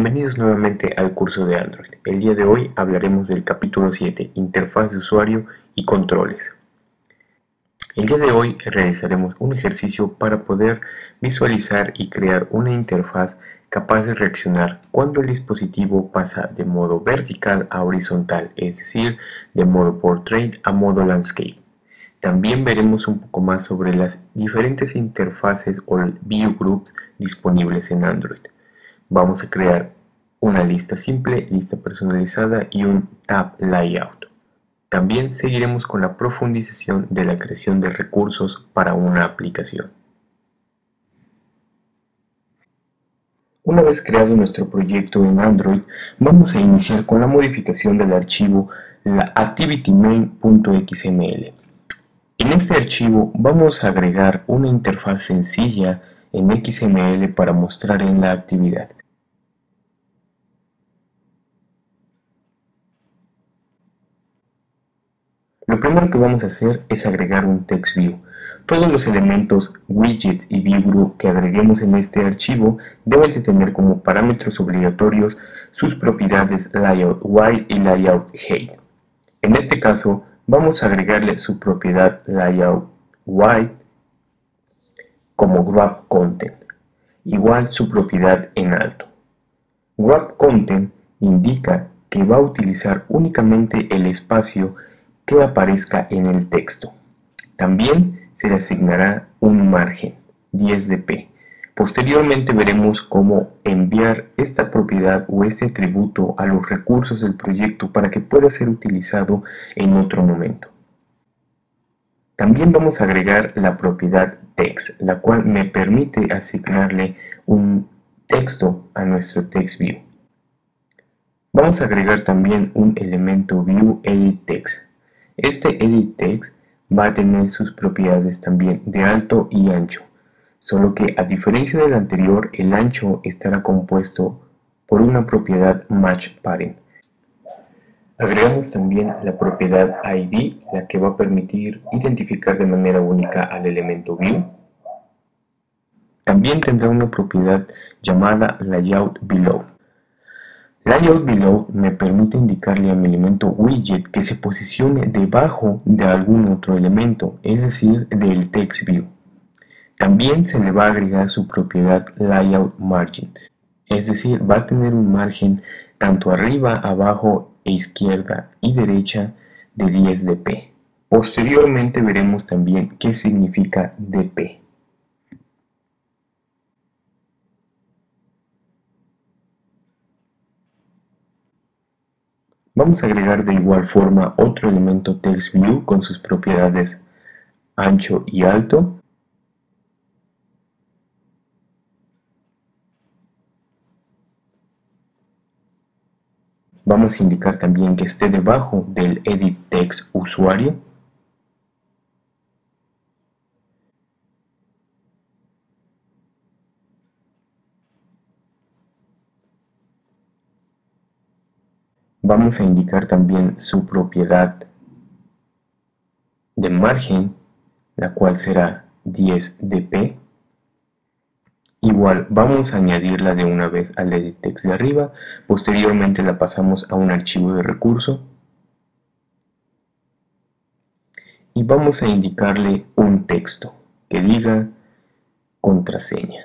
Bienvenidos nuevamente al curso de Android. El día de hoy hablaremos del capítulo 7, Interfaz de usuario y controles. El día de hoy realizaremos un ejercicio para poder visualizar y crear una interfaz capaz de reaccionar cuando el dispositivo pasa de modo vertical a horizontal, es decir, de modo portrait a modo landscape. También veremos un poco más sobre las diferentes interfaces o view groups disponibles en Android. Vamos a crear una lista simple, lista personalizada y un tab layout. También seguiremos con la profundización de la creación de recursos para una aplicación. Una vez creado nuestro proyecto en Android, vamos a iniciar con la modificación del archivo la activitymain.xml. En este archivo vamos a agregar una interfaz sencilla en XML para mostrar en la actividad. Lo primero que vamos a hacer es agregar un text view. Todos los elementos, widgets y view group que agreguemos en este archivo deben de tener como parámetros obligatorios sus propiedades layout white y layout height. En este caso, vamos a agregarle su propiedad layout white como grab content, igual su propiedad en alto. Grab content indica que va a utilizar únicamente el espacio que aparezca en el texto. También se le asignará un margen, 10 dp. Posteriormente veremos cómo enviar esta propiedad o este atributo a los recursos del proyecto para que pueda ser utilizado en otro momento. También vamos a agregar la propiedad text, la cual me permite asignarle un texto a nuestro text view. Vamos a agregar también un elemento view edit text. Este edit text va a tener sus propiedades también de alto y ancho, solo que a diferencia del anterior, el ancho estará compuesto por una propiedad match parent. Agregamos también la propiedad ID, la que va a permitir identificar de manera única al elemento view. También tendrá una propiedad llamada layout below. Layout below me permite indicarle a mi elemento widget que se posicione debajo de algún otro elemento, es decir, del text view. También se le va a agregar su propiedad layout margin, es decir, va a tener un margen tanto arriba, abajo e izquierda y derecha de 10 dp. Posteriormente veremos también qué significa dp. Vamos a agregar de igual forma otro elemento text view con sus propiedades ancho y alto. Vamos a indicar también que esté debajo del edit text usuario. Vamos a indicar también su propiedad de margen, la cual será 10 dp. Igual vamos a añadirla de una vez al edit text de arriba, posteriormente la pasamos a un archivo de recurso y vamos a indicarle un texto que diga contraseña.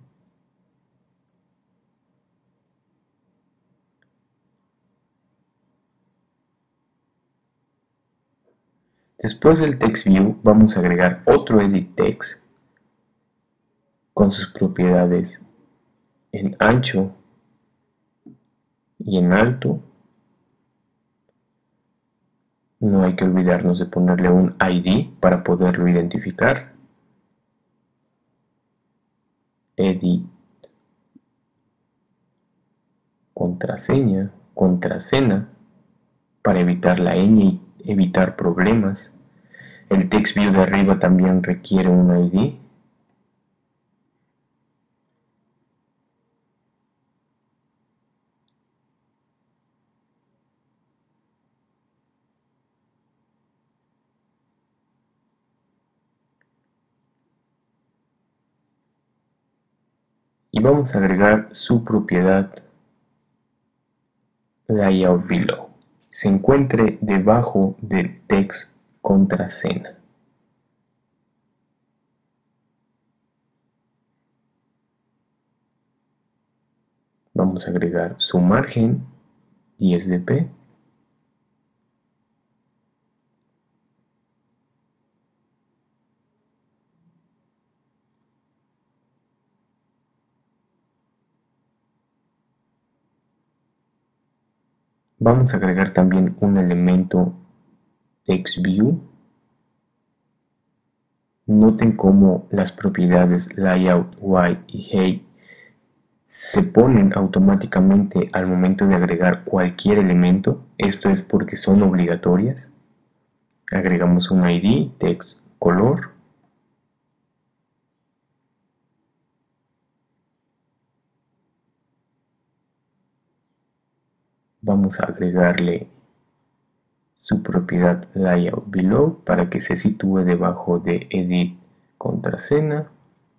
Después del text view vamos a agregar otro edit text con sus propiedades en ancho y en alto. No hay que olvidarnos de ponerle un ID para poderlo identificar. Edit contraseña, contraseña para evitar la ñ y evitar problemas. El text view de arriba también requiere un ID. Y vamos a agregar su propiedad layout below se encuentre debajo del text contraseña. Vamos a agregar su margen 10 dp. Vamos a agregar también un elemento TextView. Noten cómo las propiedades layout, white y height se ponen automáticamente al momento de agregar cualquier elemento. Esto es porque son obligatorias. Agregamos un ID, text, color. Vamos a agregarle su propiedad layout below para que se sitúe debajo de edit contraseña.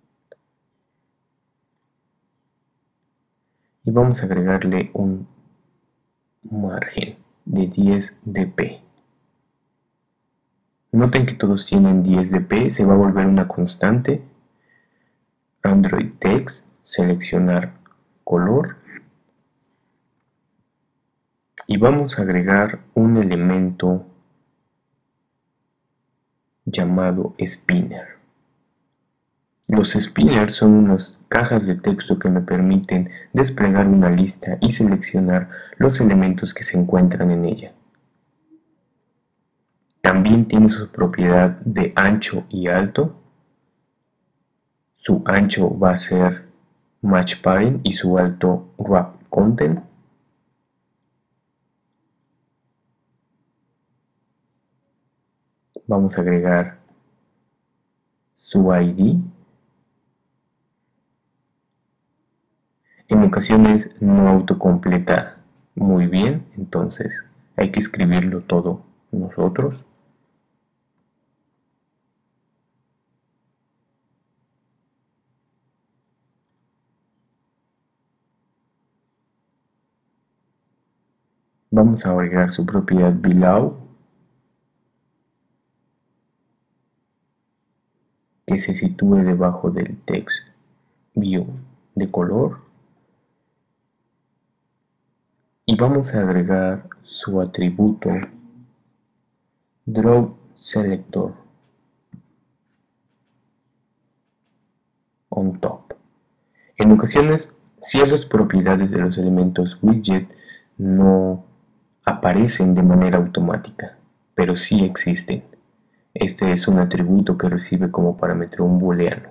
Y vamos a agregarle un margen de 10 dp. Noten que todos tienen 10 dp, se va a volver una constante. Android Text, seleccionar color. Y vamos a agregar un elemento llamado spinner. Los spinners son unas cajas de texto que me permiten desplegar una lista y seleccionar los elementos que se encuentran en ella. También tiene su propiedad de ancho y alto. Su ancho va a ser match parent y su alto wrap content. Vamos a agregar su ID. En ocasiones no autocompleta muy bien, entonces hay que escribirlo todo nosotros. Vamos a agregar su propiedad below, que se sitúe debajo del text view de color. Y vamos a agregar su atributo draw selector on top. En ocasiones, ciertas propiedades de los elementos widget no aparecen de manera automática, pero sí existen. Este es un atributo que recibe como parámetro un booleano.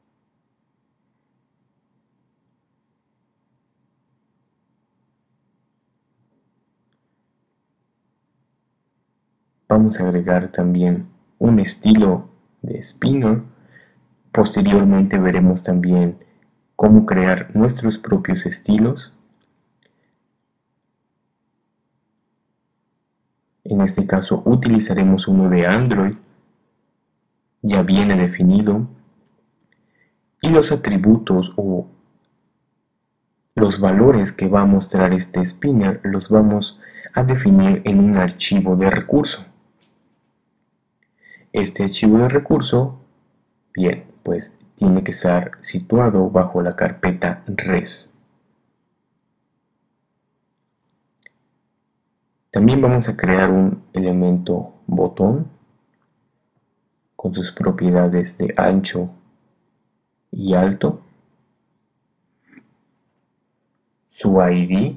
Vamos a agregar también un estilo de spinner. Posteriormente veremos también cómo crear nuestros propios estilos. En este caso utilizaremos uno de Android, ya viene definido, y los atributos o los valores que va a mostrar este spinner los vamos a definir en un archivo de recurso. Este archivo de recurso, bien, pues tiene que estar situado bajo la carpeta res. También vamos a crear un elemento botón con sus propiedades de ancho y alto, su ID,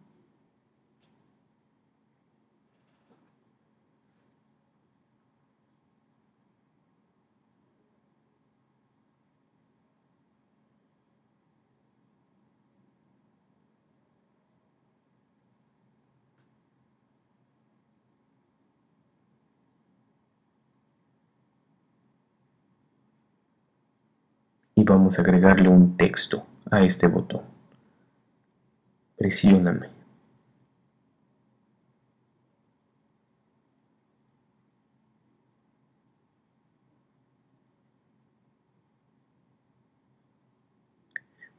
y vamos a agregarle un texto a este botón. Presióname.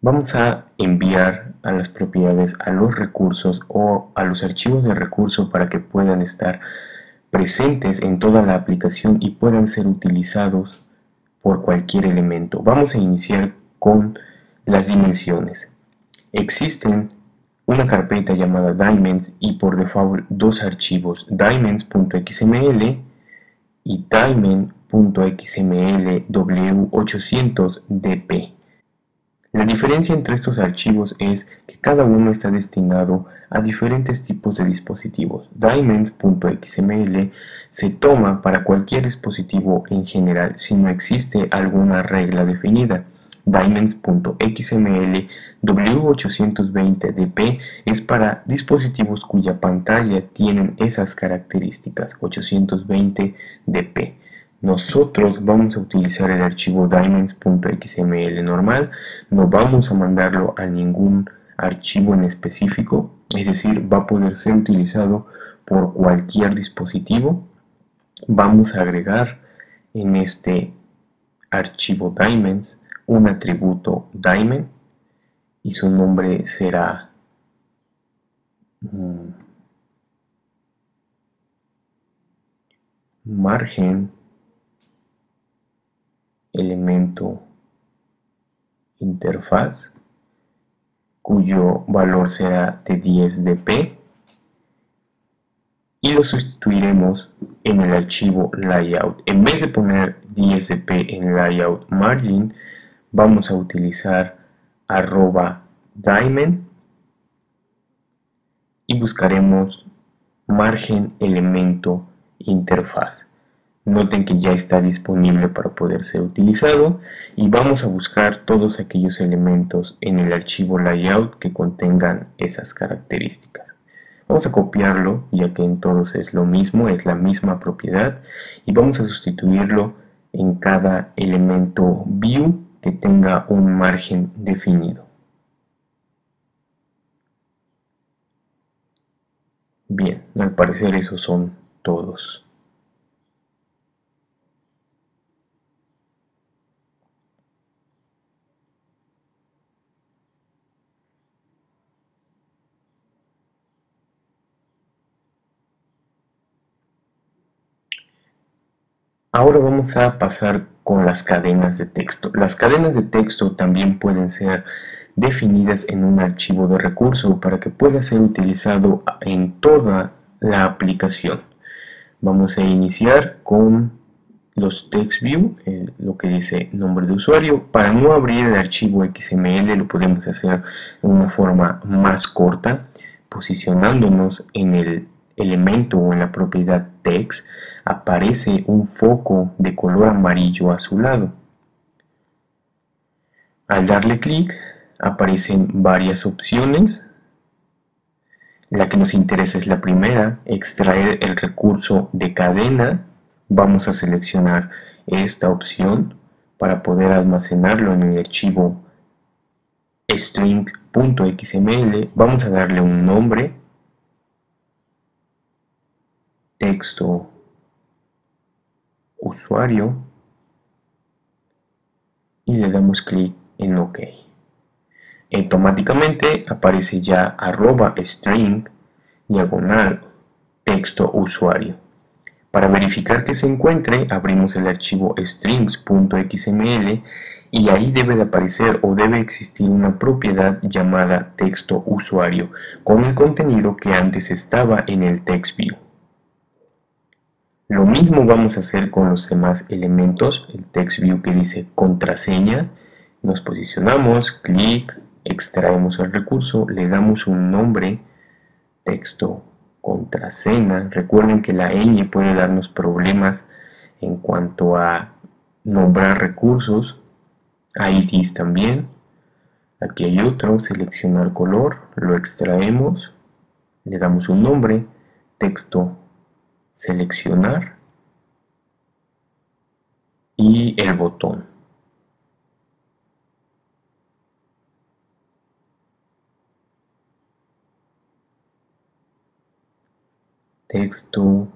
Vamos a enviar a las propiedades a los recursos o a los archivos de recurso para que puedan estar presentes en toda la aplicación y puedan ser utilizados por cualquier elemento. Vamos a iniciar con las dimensiones. Existen una carpeta llamada Dimensions y por default dos archivos, dimensions.xml y dimen.xml w800dp. La diferencia entre estos archivos es que cada uno está destinado a diferentes tipos de dispositivos. Dimensions.xml se toma para cualquier dispositivo en general si no existe alguna regla definida. Dimensions.xml W820dp es para dispositivos cuya pantalla tienen esas características 820dp. Nosotros vamos a utilizar el archivo dimensions.xml normal, no vamos a mandarlo a ningún archivo en específico, es decir, va a poder ser utilizado por cualquier dispositivo. Vamos a agregar en este archivo dimensions un atributo dimen y su nombre será margen elemento interfaz, cuyo valor será de 10dp, y lo sustituiremos en el archivo layout. En vez de poner 10dp en layout margin, vamos a utilizar @dimen y buscaremos margen elemento interfaz. Noten que ya está disponible para poder ser utilizado y vamos a buscar todos aquellos elementos en el archivo layout que contengan esas características. Vamos a copiarlo ya que en todos es lo mismo, es la misma propiedad, y vamos a sustituirlo en cada elemento view que tenga un margen definido. Bien, al parecer esos son todos. Ahora vamos a pasar con las cadenas de texto. Las cadenas de texto también pueden ser definidas en un archivo de recurso para que pueda ser utilizado en toda la aplicación. Vamos a iniciar con los TextView, lo que dice nombre de usuario. Para no abrir el archivo XML lo podemos hacer de una forma más corta, posicionándonos en el elemento o en la propiedad text. Aparece un foco de color amarillo a su lado. Al darle clic aparecen varias opciones. La que nos interesa es la primera, extraer el recurso de cadena. Vamos a seleccionar esta opción para poder almacenarlo en el archivo string.xml. Vamos a darle un nombre, texto usuario, y le damos clic en OK. Automáticamente aparece ya @string diagonal texto usuario. Para verificar que se encuentre, abrimos el archivo strings.xml y ahí debe de aparecer o debe existir una propiedad llamada texto usuario con el contenido que antes estaba en el TextView. Lo mismo vamos a hacer con los demás elementos. El TextView que dice contraseña, nos posicionamos, clic, extraemos el recurso, le damos un nombre, texto contraseña. Recuerden que la ñ puede darnos problemas en cuanto a nombrar recursos, IDs también. Aquí hay otro, seleccionar color, lo extraemos, le damos un nombre, texto seleccionar y el botón. Texto,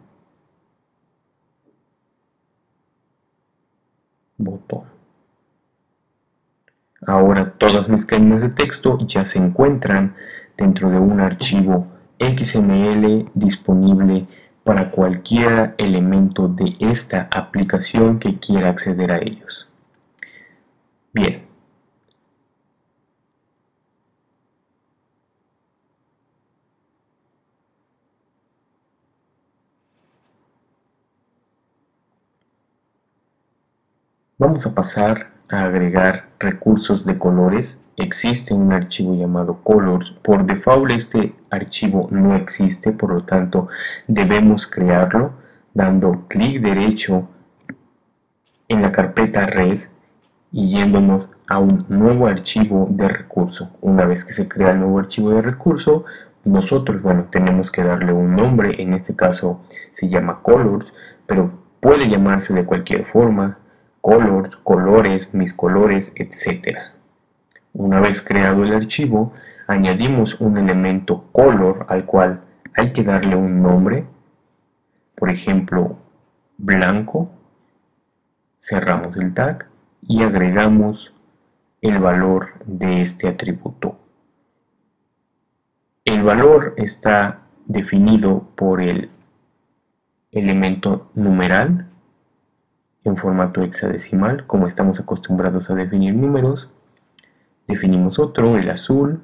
botón. Ahora todas mis cadenas de texto ya se encuentran dentro de un archivo XML disponible para cualquier elemento de esta aplicación que quiera acceder a ellos. Bien. Vamos a pasar a agregar recursos de colores. Existe un archivo llamado colors. Por default este archivo no existe, por lo tanto debemos crearlo dando clic derecho en la carpeta res y yéndonos a un nuevo archivo de recurso. Una vez que se crea el nuevo archivo de recurso, nosotros, tenemos que darle un nombre. En este caso se llama colors, pero puede llamarse de cualquier forma. Colors, colores, mis colores, etc. Una vez creado el archivo, añadimos un elemento color al cual hay que darle un nombre, por ejemplo, blanco. Cerramos el tag y agregamos el valor de este atributo. El valor está definido por el elemento numeral en formato hexadecimal, como estamos acostumbrados a definir números. Definimos otro, el azul.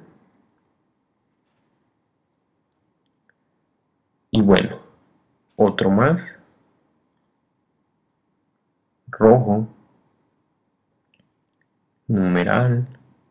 Y bueno, otro más, rojo, numeral.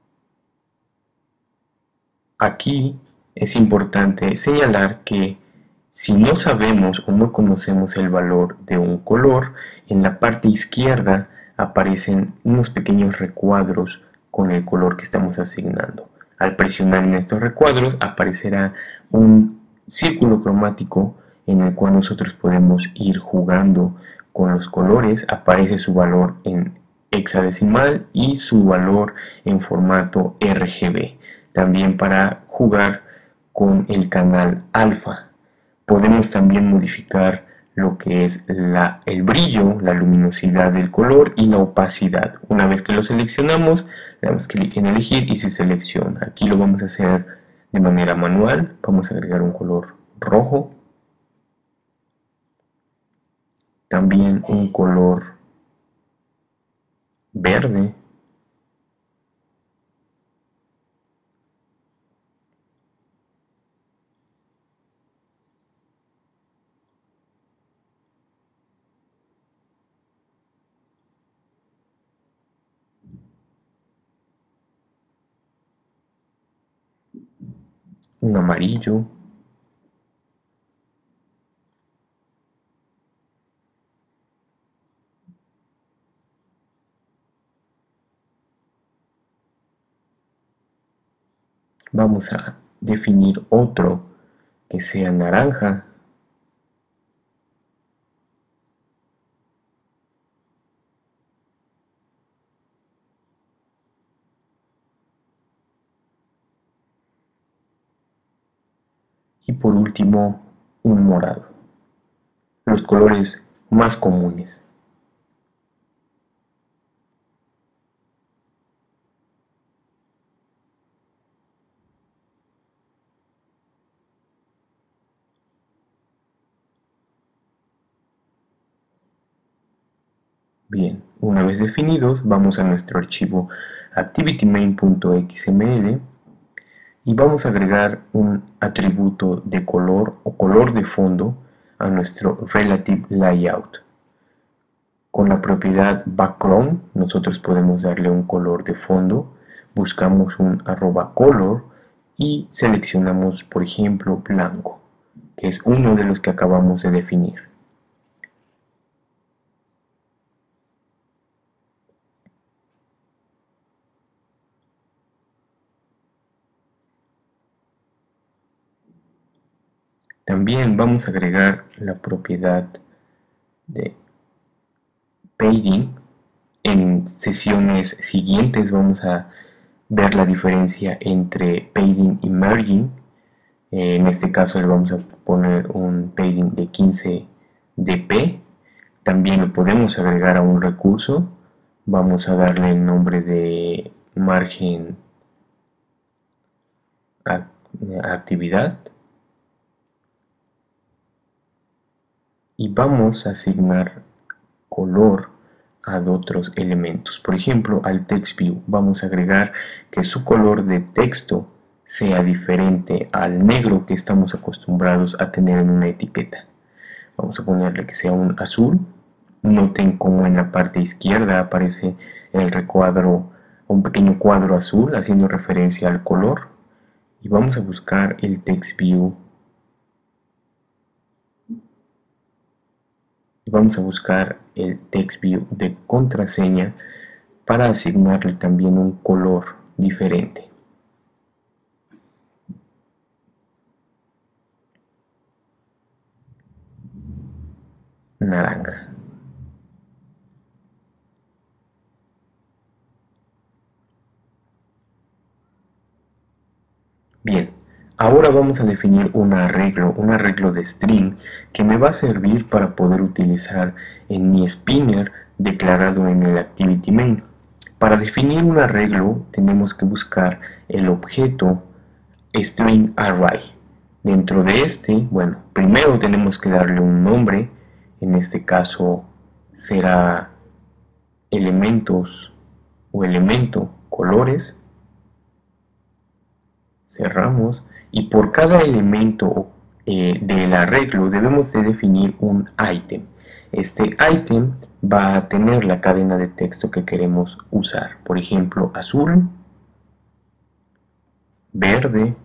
Aquí es importante señalar que si no sabemos o no conocemos el valor de un color, en la parte izquierda aparecen unos pequeños recuadros con el color que estamos asignando. Al presionar en estos recuadros aparecerá un círculo cromático en el cual nosotros podemos ir jugando con los colores. Aparece su valor en hexadecimal y su valor en formato RGB. También para jugar con el canal alfa. Podemos también modificar lo que es el brillo, la luminosidad del color y la opacidad. Una vez que lo seleccionamos, le damos clic en elegir y se selecciona. Aquí lo vamos a hacer de manera manual. Vamos a agregar un color rojo. También un color verde. Un amarillo. Vamos a definir otro que sea naranja. Y por último, un morado. Los colores más comunes. Bien, una vez definidos, vamos a nuestro archivo activitymain.xml y vamos a agregar un atributo de color o color de fondo a nuestro relative layout. Con la propiedad background nosotros podemos darle un color de fondo. Buscamos un @color y seleccionamos, por ejemplo, blanco, que es uno de los que acabamos de definir. También vamos a agregar la propiedad de padding. En sesiones siguientes vamos a ver la diferencia entre padding y margin. En este caso le vamos a poner un padding de 15 dp. También lo podemos agregar a un recurso. Vamos a darle el nombre de margen actividad y vamos a asignar color a otros elementos. Por ejemplo, al text view vamos a agregar que su color de texto sea diferente al negro que estamos acostumbrados a tener en una etiqueta. Vamos a ponerle que sea un azul. Noten cómo en la parte izquierda aparece el recuadro, un pequeño cuadro azul haciendo referencia al color. Y vamos a buscar el text view. Y vamos a buscar el text view de contraseña para asignarle también un color diferente. Naranja. Bien, ahora vamos a definir un arreglo de string que me va a servir para poder utilizar en mi spinner declarado en el activity main. Para definir un arreglo tenemos que buscar el objeto string array. Dentro de este, bueno, primero tenemos que darle un nombre, en este caso será elementos o elemento colores. Cerramos y por cada elemento del arreglo debemos de definir un ítem. Este ítem va a tener la cadena de texto que queremos usar. Por ejemplo, azul, verde,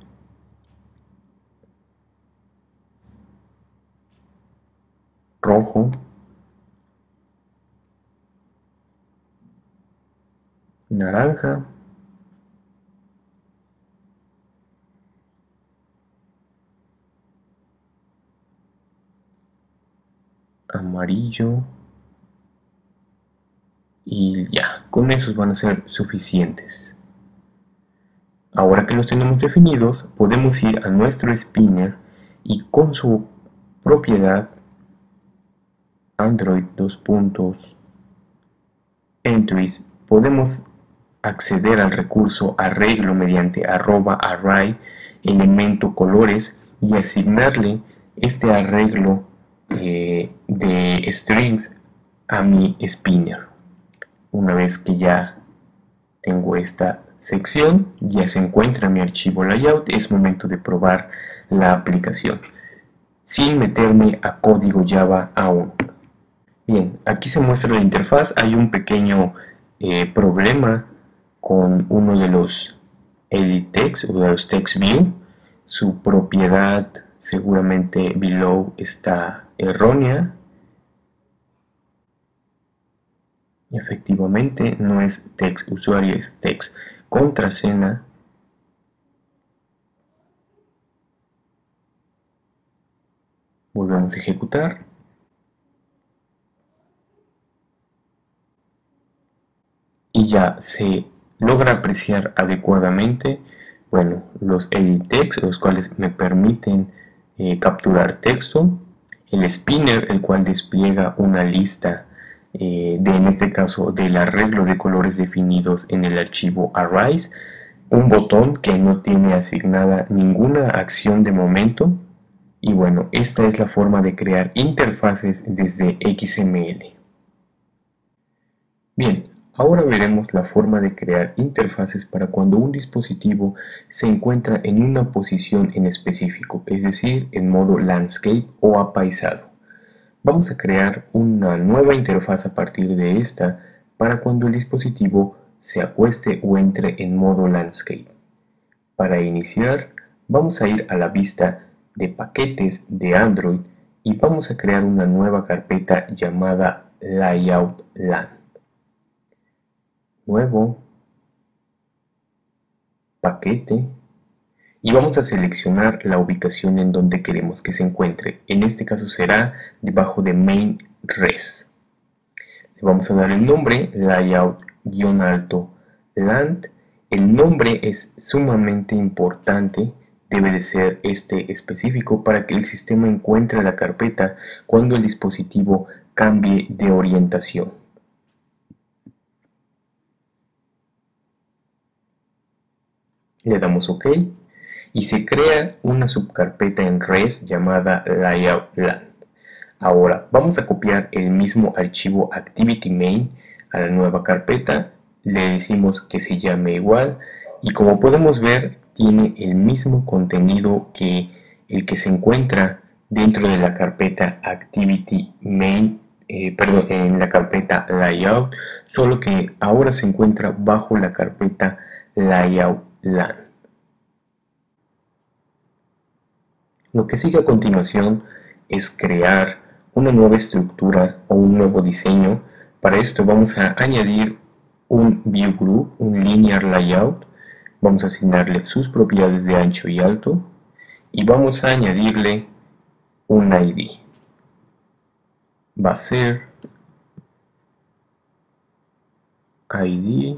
rojo, naranja, amarillo y ya, con esos van a ser suficientes. Ahora que los tenemos definidos, podemos ir a nuestro spinner y con su propiedad Android entries podemos acceder al recurso arreglo mediante @array elemento colores y asignarle este arreglo de strings a mi spinner. Una vez que ya tengo esta sección, ya se encuentra mi archivo layout, es momento de probar la aplicación sin meterme a código Java aún. Bien, aquí se muestra la interfaz. Hay un pequeño problema con uno de los edit text o de los text view. Su propiedad seguramente below está errónea. Efectivamente no es text usuario, es text contraseña. Volvemos a ejecutar. Y ya se logra apreciar adecuadamente, bueno, los edit text, los cuales me permiten capturar texto, el spinner, el cual despliega una lista en este caso del arreglo de colores definidos en el archivo arrays, un botón que no tiene asignada ninguna acción de momento. Y bueno, esta es la forma de crear interfaces desde XML. Bien, ahora veremos la forma de crear interfaces para cuando un dispositivo se encuentra en una posición en específico, es decir, en modo landscape o apaisado. Vamos a crear una nueva interfaz a partir de esta para cuando el dispositivo se acueste o entre en modo landscape. Para iniciar, vamos a ir a la vista de paquetes de Android y vamos a crear una nueva carpeta llamada Layout LAN. Nuevo, paquete, y vamos a seleccionar la ubicación en donde queremos que se encuentre. En este caso será debajo de main res. Le vamos a dar el nombre layout-land. El nombre es sumamente importante, debe de ser este específico para que el sistema encuentre la carpeta cuando el dispositivo cambie de orientación. Le damos OK y se crea una subcarpeta en res llamada layout.land. Ahora vamos a copiar el mismo archivo ActivityMain a la nueva carpeta, le decimos que se llame igual y como podemos ver tiene el mismo contenido que el que se encuentra dentro de la carpeta ActivityMain, en la carpeta Layout, solo que ahora se encuentra bajo la carpeta Layout.land. Lo que sigue a continuación es crear una nueva estructura o un nuevo diseño. Para esto vamos a añadir un View Group, un Linear Layout. Vamos a asignarle sus propiedades de ancho y alto y vamos a añadirle un ID. Va a ser ID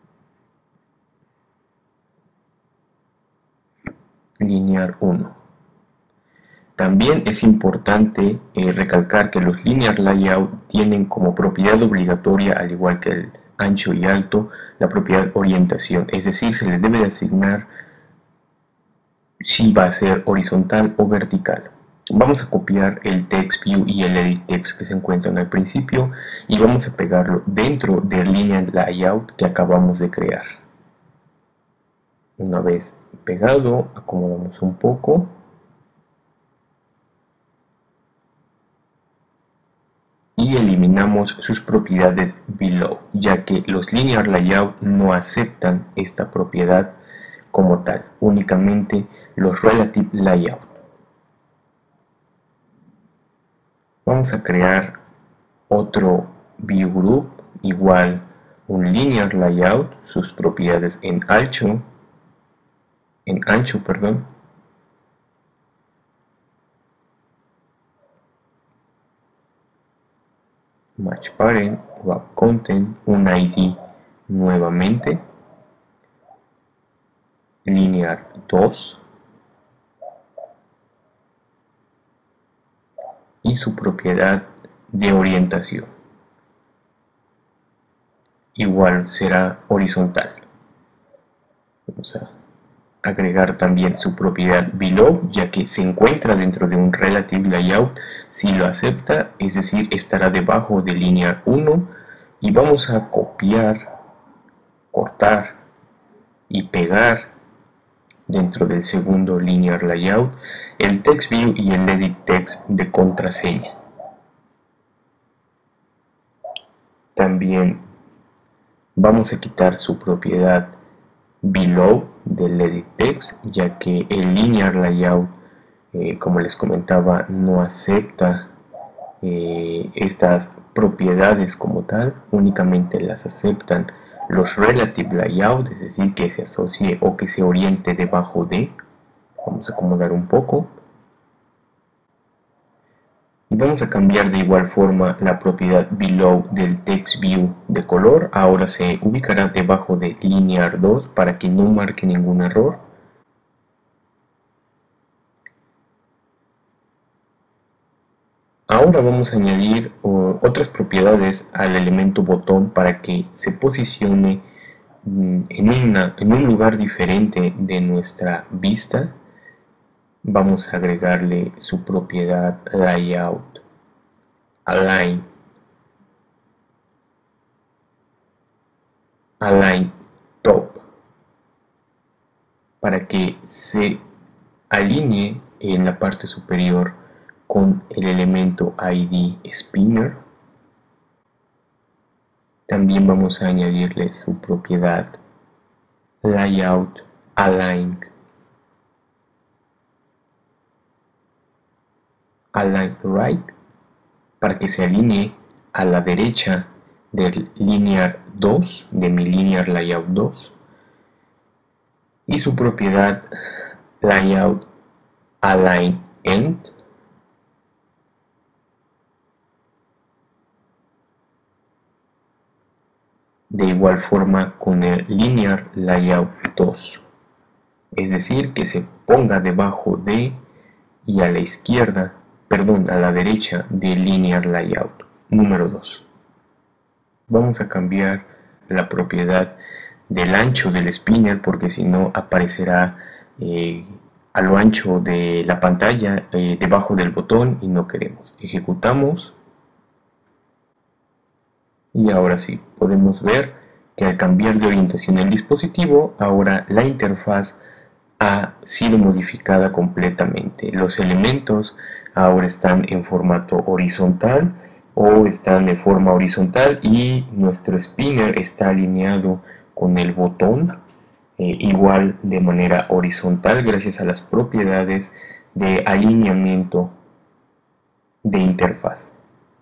Linear 1. También es importante recalcar que los Linear Layout tienen como propiedad obligatoria, al igual que el ancho y alto, la propiedad orientación, es decir, se le debe de asignar si va a ser horizontal o vertical. Vamos a copiar el Text View y el Edit Text que se encuentran al principio y vamos a pegarlo dentro del Linear Layout que acabamos de crear. Una vez pegado, acomodamos un poco. Y eliminamos sus propiedades below, ya que los linear layout no aceptan esta propiedad como tal, únicamente los relative layout. Vamos a crear otro view group, igual un linear layout, sus propiedades en ancho, match parent, wrap content, un ID nuevamente, linear 2 y su propiedad de orientación. Igual será horizontal. Vamos a agregar también su propiedad below, ya que se encuentra dentro de un relative layout. Si lo acepta, es decir, estará debajo de linear 1 y vamos a copiar, cortar y pegar dentro del segundo linear layout el text view y el edit text de contraseña. También vamos a quitar su propiedad below del edit text, ya que el linear layout, como les comentaba, no acepta estas propiedades como tal, únicamente las aceptan los relative layout, es decir, que se asocie o que se oriente debajo de. Vamos a acomodar un poco. Y vamos a cambiar de igual forma la propiedad below del text view de color. Ahora se ubicará debajo de linear 2 para que no marque ningún error. Ahora vamos a añadir otras propiedades al elemento botón para que se posicione en un lugar diferente de nuestra vista. Vamos a agregarle su propiedad layout align top para que se alinee en la parte superior con el elemento ID spinner. También vamos a añadirle su propiedad layout align right para que se alinee a la derecha del linear 2, de mi linear layout 2, y su propiedad layout align end de igual forma con el linear layout 2, es decir, que se ponga debajo de y a la izquierda, a la derecha del linear layout número 2. Vamos a cambiar la propiedad del ancho del spinner, porque si no aparecerá a lo ancho de la pantalla debajo del botón y no queremos. Ejecutamos y ahora sí podemos ver que al cambiar de orientación el dispositivo, ahora la interfaz ha sido modificada completamente. Los elementos ahora están en formato horizontal o están de forma horizontal y nuestro spinner está alineado con el botón igual de manera horizontal gracias a las propiedades de alineamiento de interfaz.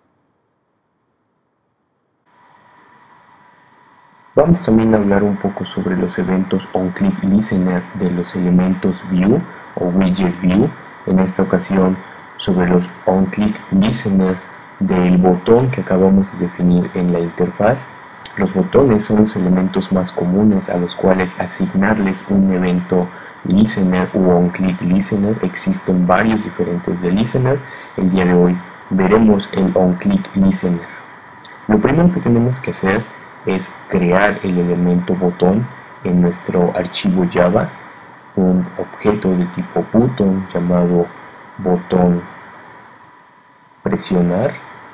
Vamos también a hablar un poco sobre los eventos OnClick Listener de los elementos View o Widget View. En esta ocasión sobre los OnClick Listener del botón que acabamos de definir en la interfaz. Los botones son los elementos más comunes a los cuales asignarles un evento Listener u OnClick Listener. Existen varios diferentes de Listener. El día de hoy veremos el OnClick Listener. Lo primero que tenemos que hacer es crear el elemento botón en nuestro archivo Java, un objeto de tipo button llamado botón presionar.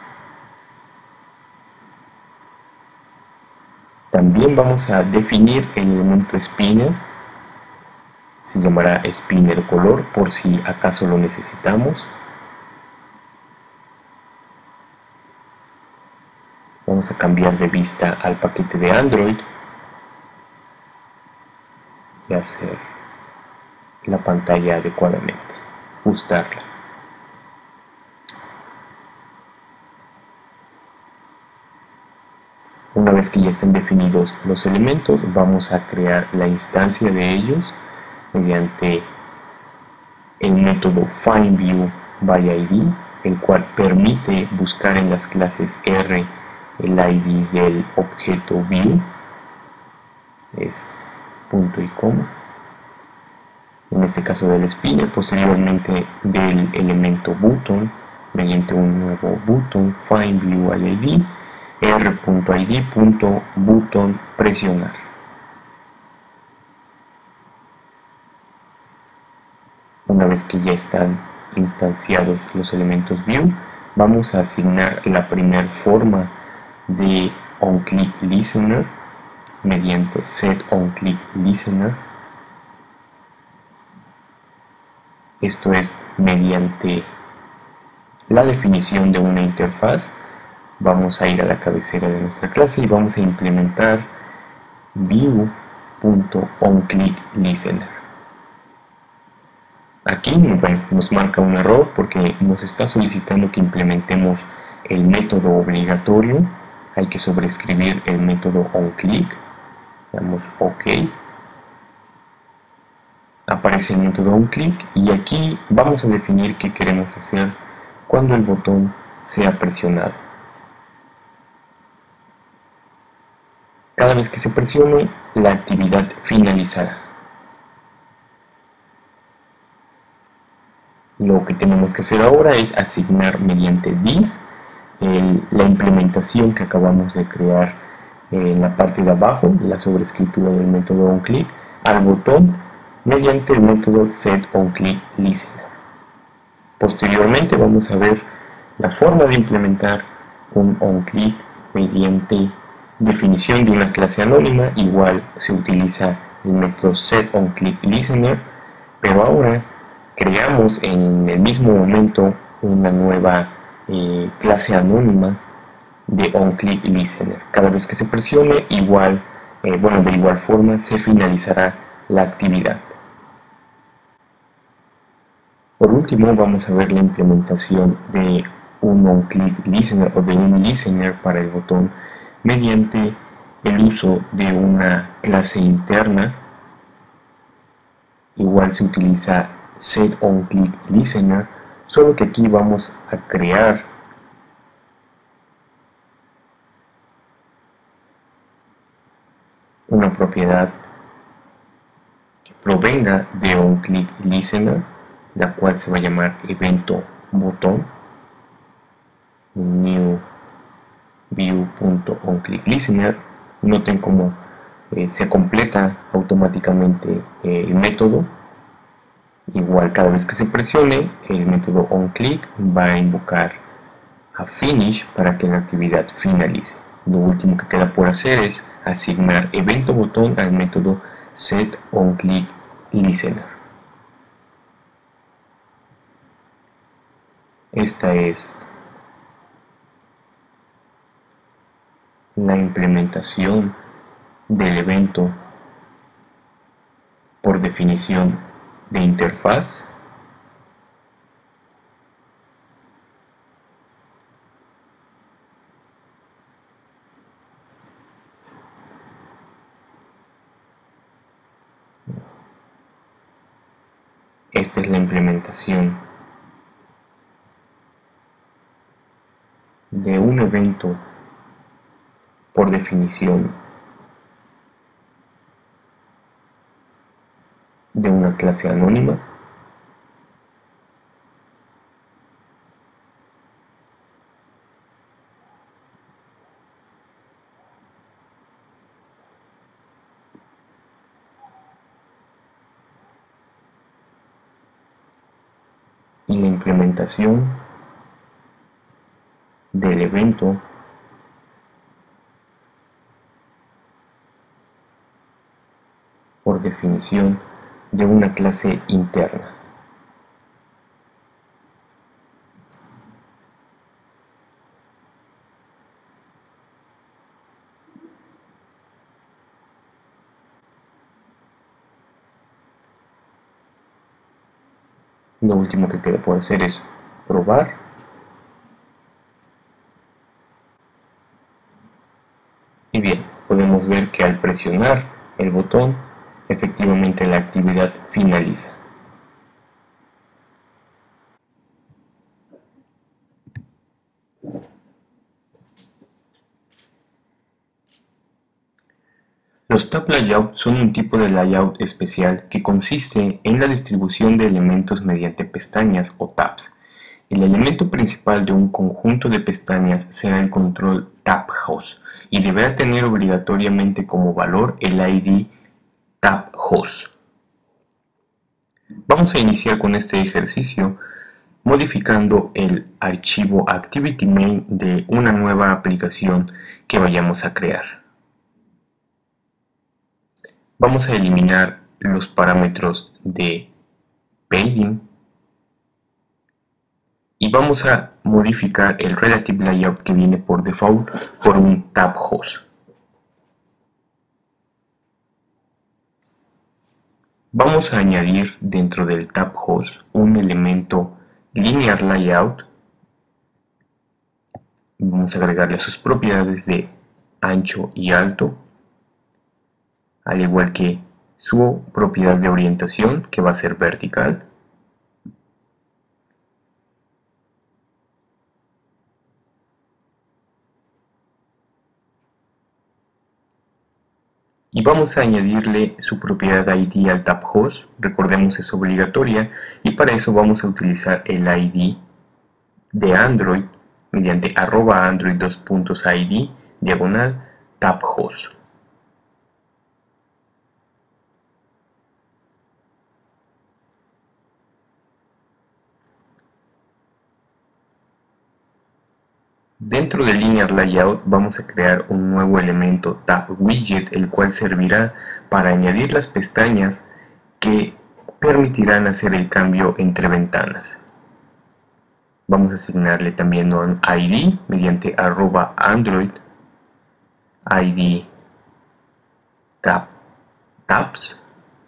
También vamos a definir el elemento spinner, se llamará spinner color por si acaso lo necesitamos. Vamos a cambiar de vista al paquete de Android y hacer la pantalla adecuadamente, ajustarla. Una vez que ya estén definidos los elementos, vamos a crear la instancia de ellos mediante el método findViewById, el cual permite buscar en las clases R el ID del objeto view, es punto y coma, en este caso del spinner, posteriormente del elemento button mediante un nuevo button findViewId r.id.button presionar. Una vez que ya están instanciados los elementos view, vamos a asignar la primera forma de OnClickListener mediante setOnClickListener. Esto es mediante la definición de una interfaz. Vamos a ir a la cabecera de nuestra clase y vamos a implementar view.onClickListener. Aquí nos marca un error porque nos está solicitando que implementemos el método obligatorio. Hay que sobreescribir el método onClick. Damos OK. Aparece el método onClick y aquí vamos a definir qué queremos hacer cuando el botón sea presionado. Cada vez que se presione, la actividad finalizará. Lo que tenemos que hacer ahora es asignar mediante this la implementación que acabamos de crear en la parte de abajo, la sobreescritura del método onClick, al botón mediante el método setOnClickListener. Posteriormente vamos a ver la forma de implementar un onClick mediante definición de una clase anónima. Igual se utiliza el método setOnClickListener, pero ahora creamos en el mismo momento una nueva clase anónima de OnClickListener. Cada vez que se presione, de igual forma se finalizará la actividad. Por último, vamos a ver la implementación de un OnClickListener o de un listener para el botón mediante el uso de una clase interna. Igual se utiliza setOnClickListener, solo que aquí vamos a crear una propiedad que provenga de OnClickListener, la cual se va a llamar evento botón new view.onClickListener. Noten cómo se completa automáticamente el método. Igual cada vez que se presione el método onClick va a invocar a finish para que la actividad finalice. Lo último que queda por hacer es asignar evento botón al método setOnClickListener. Esta es la implementación del evento por definición de interfaz. Esta es la implementación de un evento por definición de una clase anónima. Y la implementación del evento por definición de una clase interna. Lo último que queda por hacer es probar. Y bien, podemos ver que al presionar el botón, efectivamente la actividad finaliza. Los tab layout son un tipo de layout especial que consiste en la distribución de elementos mediante pestañas o tabs. El elemento principal de un conjunto de pestañas será el control tabHost y deberá tener obligatoriamente como valor el ID tabHost. Vamos a iniciar con este ejercicio modificando el archivo ActivityMain de una nueva aplicación que vayamos a crear. Vamos a eliminar los parámetros de paging y vamos a modificar el relative layout que viene por default por un tabHost. Vamos a añadir dentro del tabHost un elemento linear layout. Vamos a agregarle sus propiedades de ancho y alto, al igual que su propiedad de orientación, que va a ser vertical. Y vamos a añadirle su propiedad ID al tabHost, recordemos es obligatoria, y para eso vamos a utilizar el ID de Android mediante @android2.id /tabHost. Dentro del Linear Layout vamos a crear un nuevo elemento tabWidget, el cual servirá para añadir las pestañas que permitirán hacer el cambio entre ventanas. Vamos a asignarle también un ID mediante @android ID tabs.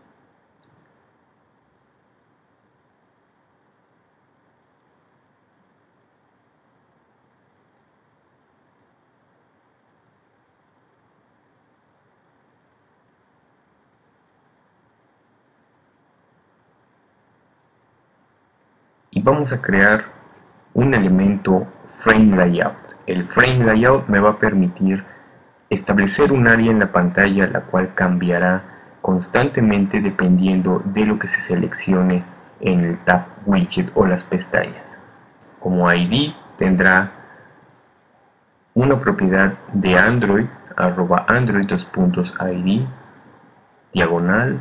Y vamos a crear un elemento frame layout. El frame layout me va a permitir establecer un área en la pantalla la cual cambiará constantemente dependiendo de lo que se seleccione en el tab widget o las pestañas. Como ID tendrá una propiedad de Android @android2.id diagonal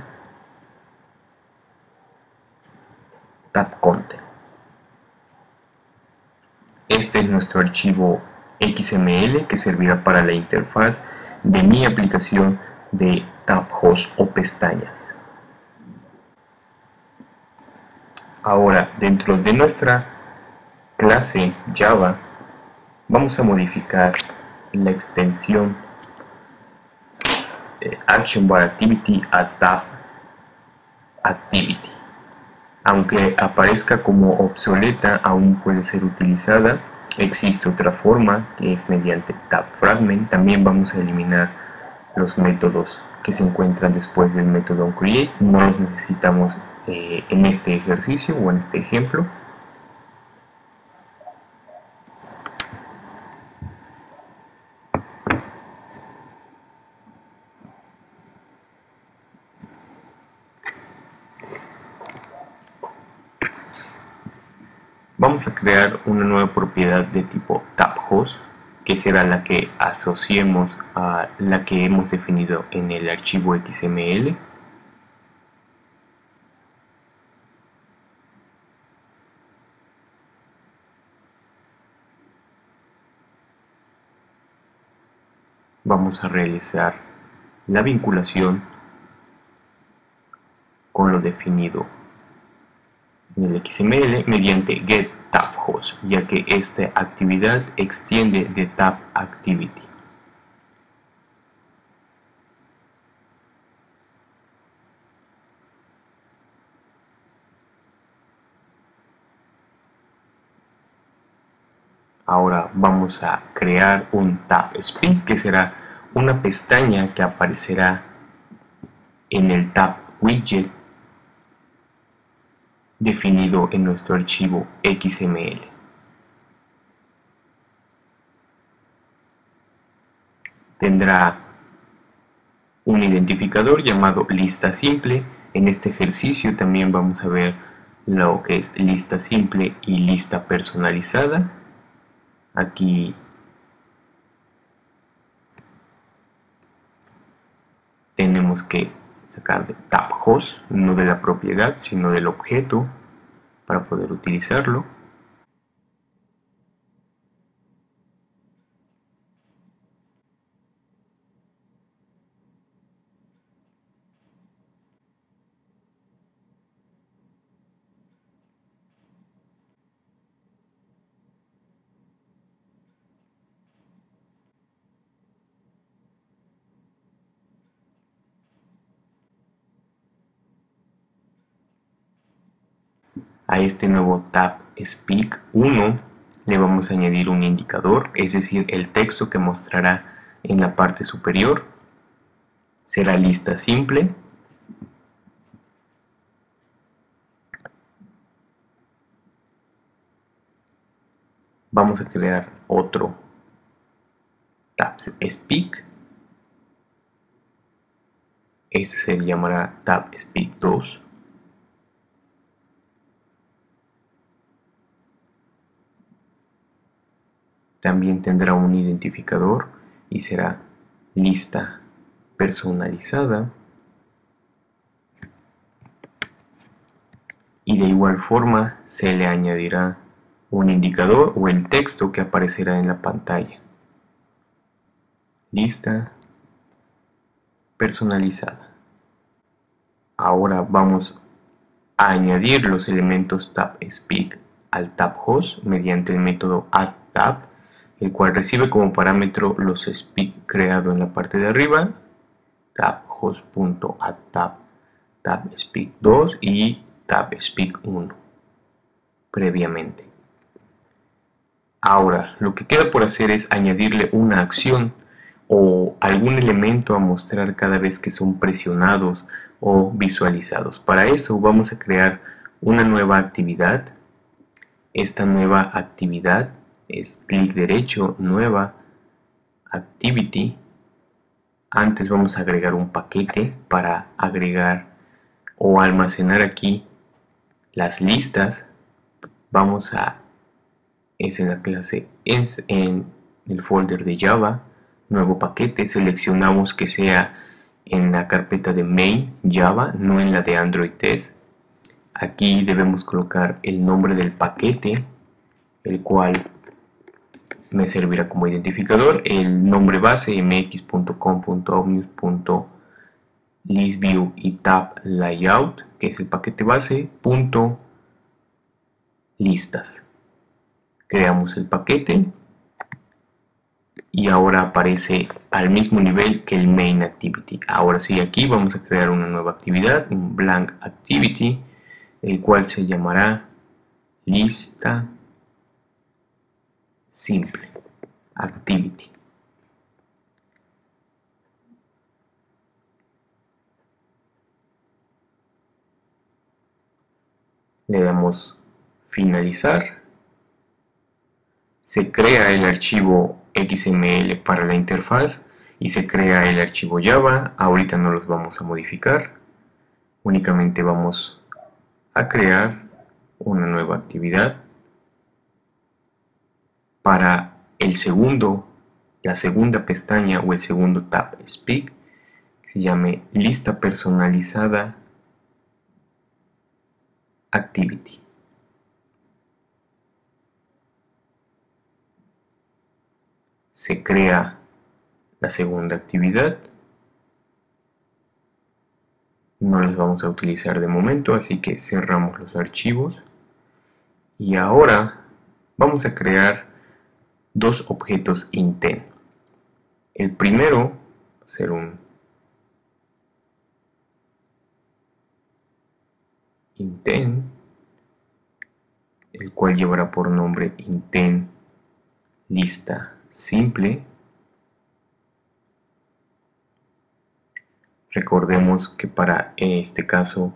tab content. Este es nuestro archivo XML que servirá para la interfaz de mi aplicación de tab host o pestañas. Ahora, dentro de nuestra clase Java, vamos a modificar la extensión Action Bar Activity a Tab Activity. Aunque aparezca como obsoleta, aún puede ser utilizada. Existe otra forma, que es mediante Tab Fragment. También vamos a eliminar los métodos que se encuentran después del método onCreate. No los necesitamos en este ejercicio o en este ejemplo. Vamos a crear una nueva propiedad de tipo tabHost, que será la que asociemos a la que hemos definido en el archivo XML. Vamos a realizar la vinculación con lo definido en el XML mediante getTabHost, ya que esta actividad extiende de tabActivity. Ahora vamos a crear un tabSpeak, que será una pestaña que aparecerá en el tab widget definido en nuestro archivo XML. Tendrá un identificador llamado lista simple. En este ejercicio también vamos a ver lo que es lista simple y lista personalizada. Aquí tenemos que sacar de tabHost, no de la propiedad, sino del objeto, para poder utilizarlo. A este nuevo tabSpeak 1 le vamos a añadir un indicador, es decir, el texto que mostrará en la parte superior será lista simple. Vamos a crear otro tabSpeak. Este se llamará tabSpeak 2. También tendrá un identificador y será lista personalizada. Y de igual forma se le añadirá un indicador o el texto que aparecerá en la pantalla. Lista personalizada. Ahora vamos a añadir los elementos tabSpeak al tabHost mediante el método addTab, el cual recibe como parámetro los speak creado en la parte de arriba, tabhost.addTab, tabSpeak 2 y tabSpeak 1 previamente. Ahora lo que queda por hacer es añadirle una acción o algún elemento a mostrar cada vez que son presionados o visualizados. Para eso vamos a crear una nueva actividad. Esta nueva actividad es clic derecho, nueva activity. Antes vamos a agregar un paquete para agregar o almacenar aquí las listas. Es en la clase en el folder de Java. nuevo paquete, seleccionamos que sea en la carpeta de main Java, no en la de Android Test. Aquí debemos colocar el nombre del paquete, el cual me servirá como identificador, el nombre base mx.com.omnius.listview y tab layout, que es el paquete base, punto listas. Creamos el paquete y ahora aparece al mismo nivel que el main activity. Ahora sí, aquí vamos a crear una nueva actividad, un blank activity, el cual se llamará lista simple activity. Le damos finalizar. Se crea el archivo XML para la interfaz y se crea el archivo Java. Ahorita no los vamos a modificar, únicamente vamos a crear una nueva actividad para la segunda pestaña o el segundo tab speak, que se llame lista personalizada activity. Se crea la segunda actividad. No los vamos a utilizar de momento, así que cerramos los archivos. Y ahora vamos a crear dos objetos intent. El primero va a ser un intent, el cual llevará por nombre intent lista simple. Recordemos que para este caso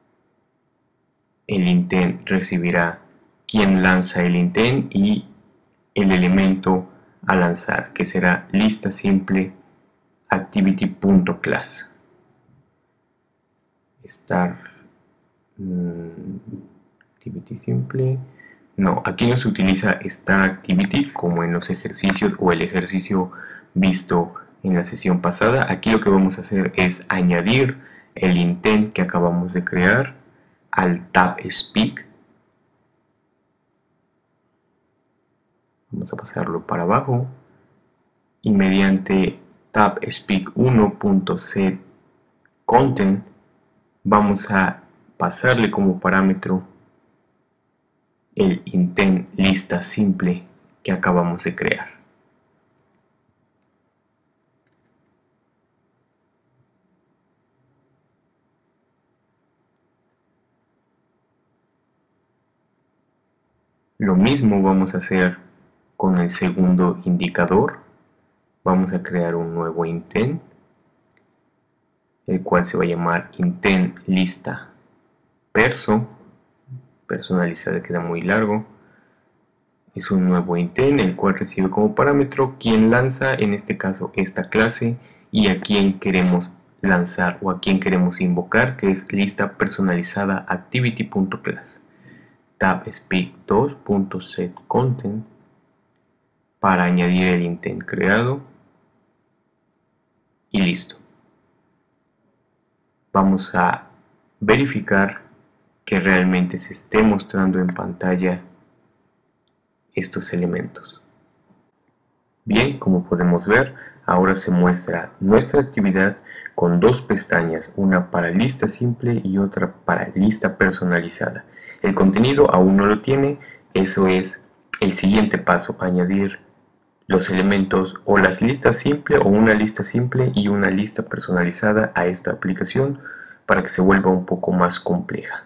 el intent recibirá quien lanza el intent y el elemento a lanzar, que será lista simple activity.class. Start activity simple. No, aquí no se utiliza start activity como en los ejercicios o el ejercicio visto en la sesión pasada. Aquí lo que vamos a hacer es añadir el intent que acabamos de crear al tab speak. Vamos a pasarlo para abajo y mediante tab speak 1.setContent vamos a pasarle como parámetro el intent lista simple que acabamos de crear. Lo mismo vamos a hacer con el segundo indicador. Vamos a crear un nuevo intent, el cual se va a llamar intent lista personalizada, queda muy largo. Es un nuevo intent, el cual recibe como parámetro quien lanza, en este caso esta clase, y a quien queremos lanzar o a quien queremos invocar, que es lista personalizada activity.class. Tab speak 2.setContent para añadir el intent creado y listo. Vamos a verificar que realmente se esté mostrando en pantalla estos elementos. Bien, como podemos ver, ahora se muestra nuestra actividad con dos pestañas, una para lista simple y otra para lista personalizada. El contenido aún no lo tiene, eso es el siguiente paso, añadir los elementos o las listas simple o una lista simple y una lista personalizada a esta aplicación para que se vuelva un poco más compleja.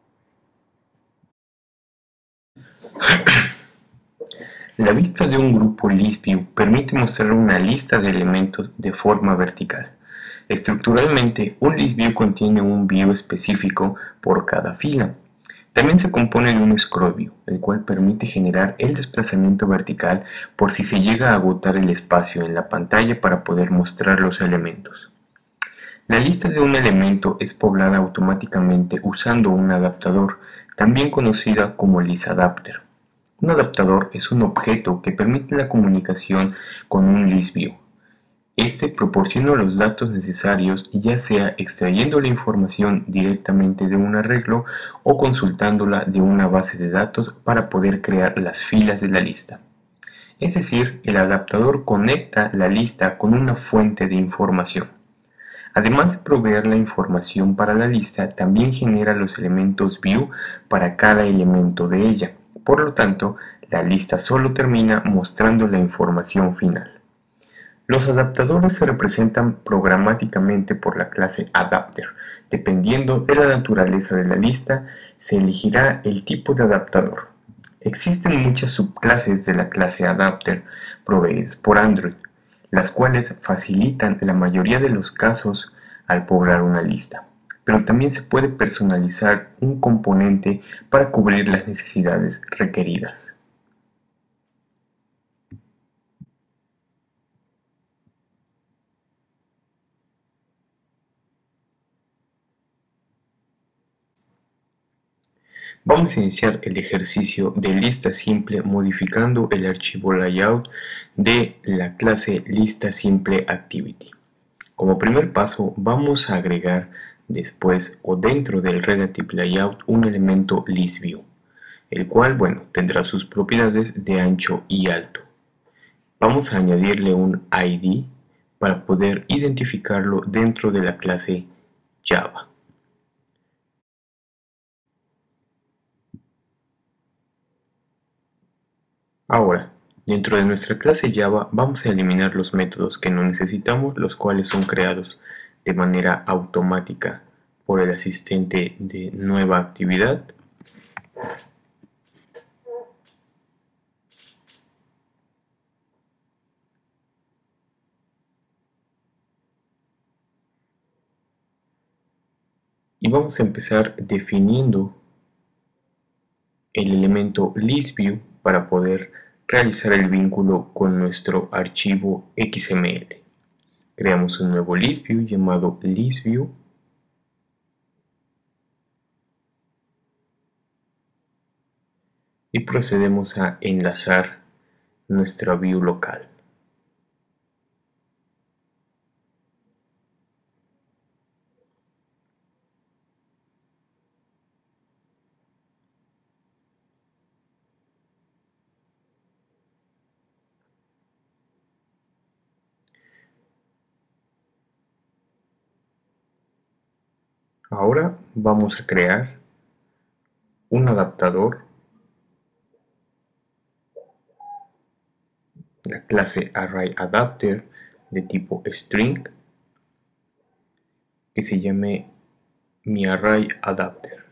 La vista de un grupo ListView permite mostrar una lista de elementos de forma vertical. Estructuralmente, un ListView contiene un view específico por cada fila. También se compone de un scroll view, el cual permite generar el desplazamiento vertical por si se llega a agotar el espacio en la pantalla para poder mostrar los elementos. La lista de un elemento es poblada automáticamente usando un adaptador, también conocida como listAdapter. Un adaptador es un objeto que permite la comunicación con un ListView. Este proporciona los datos necesarios, ya sea extrayendo la información directamente de un arreglo o consultándola de una base de datos para poder crear las filas de la lista. Es decir, el adaptador conecta la lista con una fuente de información. Además de proveer la información para la lista, también genera los elementos view para cada elemento de ella. Por lo tanto, la lista solo termina mostrando la información final. Los adaptadores se representan programáticamente por la clase adapter. Dependiendo de la naturaleza de la lista, se elegirá el tipo de adaptador. Existen muchas subclases de la clase adapter proveídas por Android, las cuales facilitan la mayoría de los casos al poblar una lista. Pero también se puede personalizar un componente para cubrir las necesidades requeridas. Vamos a iniciar el ejercicio de lista simple modificando el archivo layout de la clase lista simple activity. Como primer paso vamos a agregar después o dentro del relative layout un elemento listView, el cual tendrá sus propiedades de ancho y alto. Vamos a añadirle un ID para poder identificarlo dentro de la clase Java. Ahora, dentro de nuestra clase Java vamos a eliminar los métodos que no necesitamos, los cuales son creados de manera automática por el asistente de nueva actividad. Y vamos a empezar definiendo el elemento listView para poder realizar el vínculo con nuestro archivo XML. Creamos un nuevo listView llamado listView y procedemos a enlazar nuestra view local. Ahora vamos a crear un adaptador, la clase ArrayAdapter de tipo string, que se llame miArrayAdapter.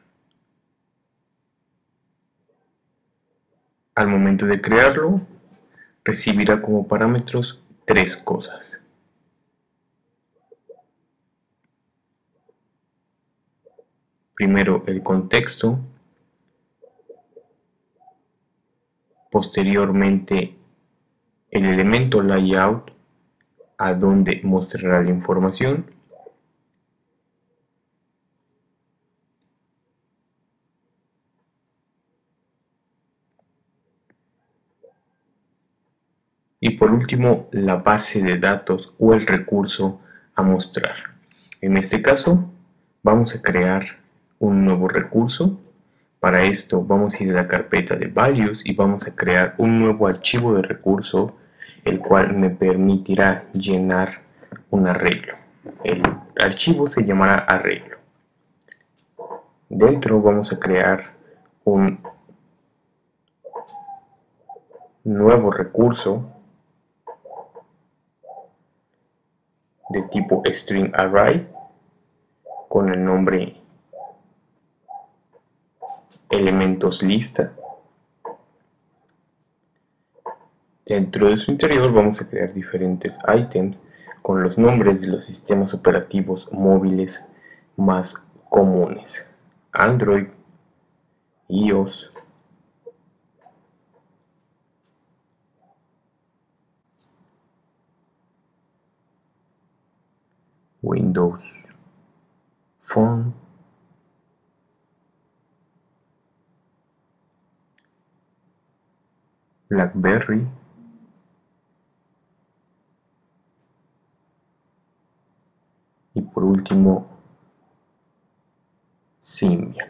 Al momento de crearlo, recibirá como parámetros tres cosas. Primero el contexto, posteriormente el elemento layout a donde mostrará la información y por último la base de datos o el recurso a mostrar. En este caso vamos a crear un nuevo recurso. Para esto vamos a ir a la carpeta de values y vamos a crear un nuevo archivo de recurso, el cual me permitirá llenar un arreglo. El archivo se llamará arreglo. Dentro vamos a crear un nuevo recurso de tipo string array con el nombre elementos lista. Dentro de su interior vamos a crear diferentes items con los nombres de los sistemas operativos móviles más comunes: Android, iOS, Windows Phone, BlackBerry, último Symbian.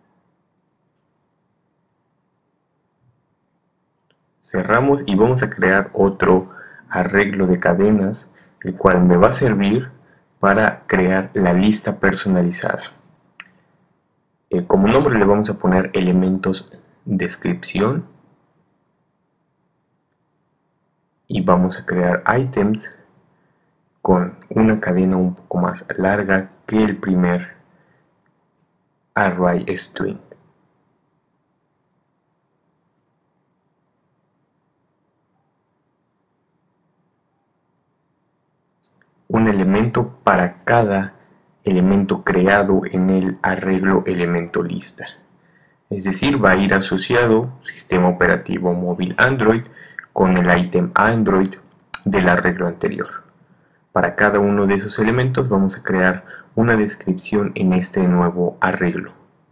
Cerramos y vamos a crear otro arreglo de cadenas, el cual me va a servir para crear la lista personalizada. Como nombre le vamos a poner elementos descripción y vamos a crear items con una cadena un poco más larga que el primer array string. Un elemento para cada elemento creado en el arreglo elemento lista. Es decir, va a ir asociado sistema operativo móvil Android con el ítem Android del arreglo anterior. Para cada uno de esos elementos vamos a crear una descripción en este nuevo arreglo.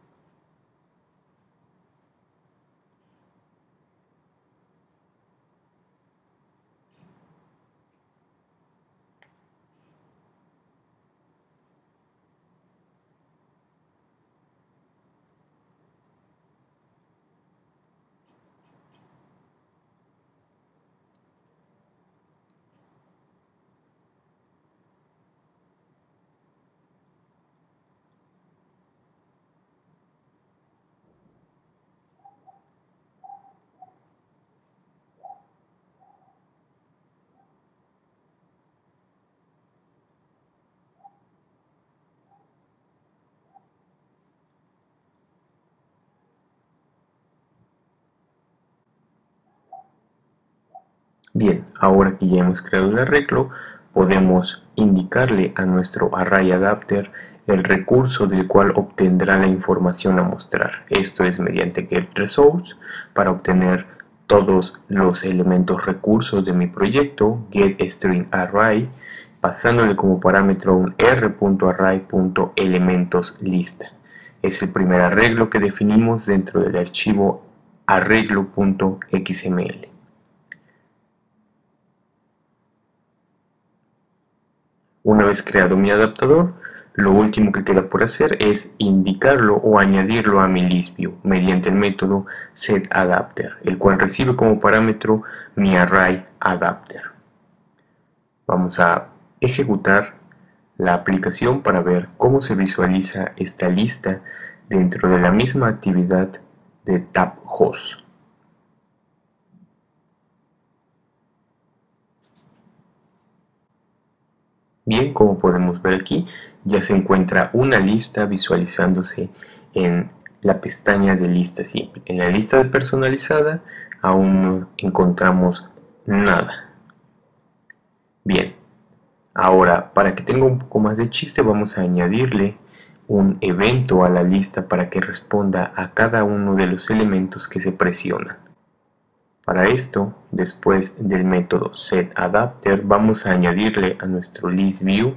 Bien, ahora que ya hemos creado el arreglo, podemos indicarle a nuestro array adapter el recurso del cual obtendrá la información a mostrar. Esto es mediante getResource para obtener todos los elementos recursos de mi proyecto, getStringArray, pasándole como parámetro un r.array.elementosLista. Es el primer arreglo que definimos dentro del archivo arreglo.xml. Una vez creado mi adaptador, lo último que queda por hacer es indicarlo o añadirlo a mi ListView mediante el método setAdapter, el cual recibe como parámetro mi array adapter. Vamos a ejecutar la aplicación para ver cómo se visualiza esta lista dentro de la misma actividad de tabhost. Bien, como podemos ver aquí, ya se encuentra una lista visualizándose en la pestaña de lista simple. En la lista de personalizada aún no encontramos nada. Bien, ahora para que tenga un poco más de chiste vamos a añadirle un evento a la lista para que responda a cada uno de los elementos que se presionan. Para esto, después del método setAdapter, vamos a añadirle a nuestro ListView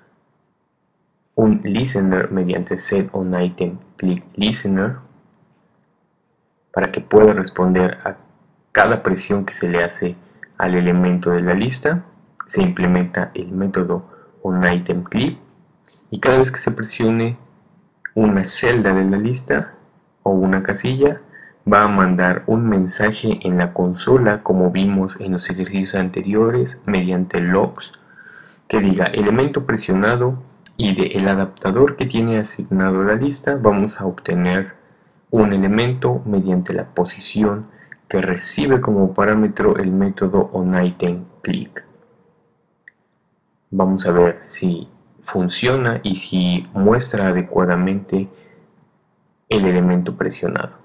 un listener mediante setOnItemClickListener para que pueda responder a cada presión que se le hace al elemento de la lista. Se implementa el método onItemClick y cada vez que se presione una celda de la lista o una casilla, va a mandar un mensaje en la consola, como vimos en los ejercicios anteriores, mediante logs, que diga elemento presionado, y del adaptador que tiene asignado la lista vamos a obtener un elemento mediante la posición que recibe como parámetro el método onItemClick. Vamos a ver si funciona y si muestra adecuadamente el elemento presionado.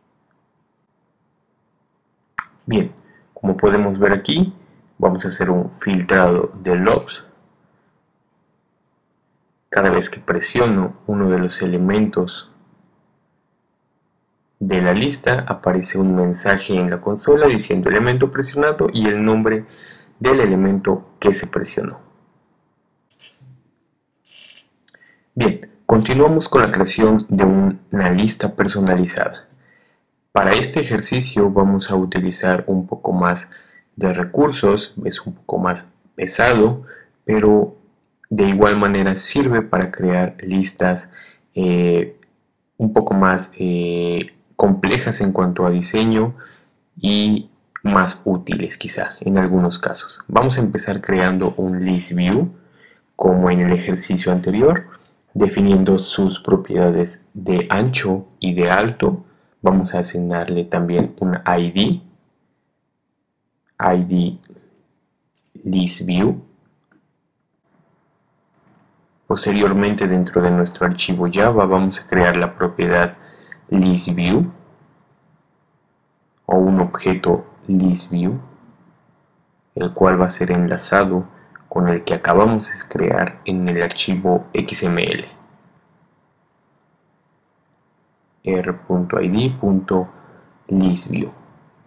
Bien, como podemos ver aquí, vamos a hacer un filtrado de logs. Cada vez que presiono uno de los elementos de la lista, aparece un mensaje en la consola diciendo elemento presionado y el nombre del elemento que se presionó. Bien, continuamos con la creación de una lista personalizada. Para este ejercicio vamos a utilizar un poco más de recursos, es un poco más pesado, pero De igual manera sirve para crear listas un poco más complejas en cuanto a diseño y más útiles quizá en algunos casos. Vamos a empezar creando un list view como en el ejercicio anterior, definiendo sus propiedades de ancho y de alto. Vamos a asignarle también un ID list view. Posteriormente, dentro de nuestro archivo Java vamos a crear la propiedad listView o un objeto listView, el cual va a ser enlazado con el que acabamos de crear en el archivo XML r.id.listView.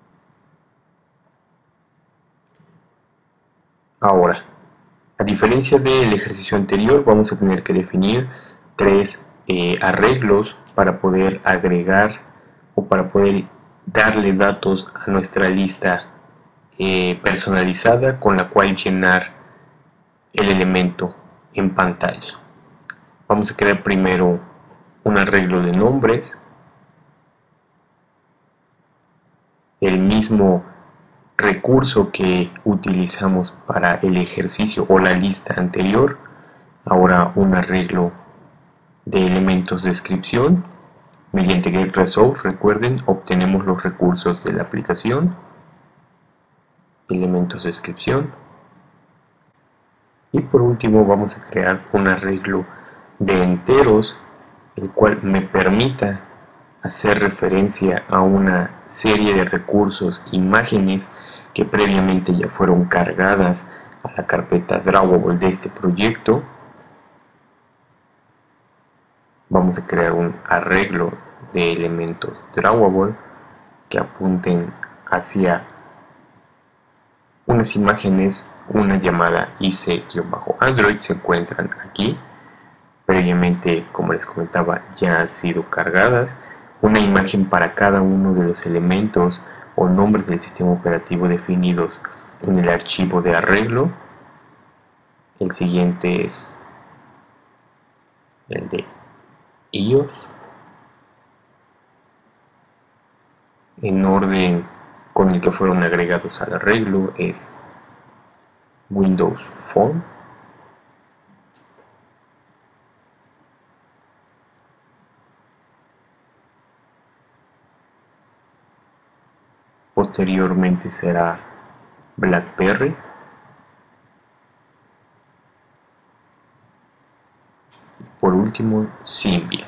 Ahora, a diferencia del ejercicio anterior, vamos a tener que definir tres arreglos para poder agregar o para poder darle datos a nuestra lista personalizada con la cual llenar el elemento en pantalla. Vamos a crear primero un arreglo de nombres, el mismo recurso que utilizamos para el ejercicio o la lista anterior. Ahora un arreglo de elementos de descripción. Mediante getResult, recuerden, obtenemos los recursos de la aplicación, elementos de descripción. Y por último vamos a crear un arreglo de enteros, el cual me permita hacer referencia a una serie de recursos, imágenes que previamente ya fueron cargadas a la carpeta Drawable de este proyecto. Vamos a crear un arreglo de elementos Drawable que apunten hacia unas imágenes, una llamada IC-Android se encuentran aquí. Previamente, como les comentaba, ya han sido cargadas. Una imagen para cada uno de los elementos o nombres del sistema operativo definidos en el archivo de arreglo. El siguiente es el de iOS. En orden con el que fueron agregados al arreglo es Windows Phone. Posteriormente será BlackBerry. Y por último, Symbian.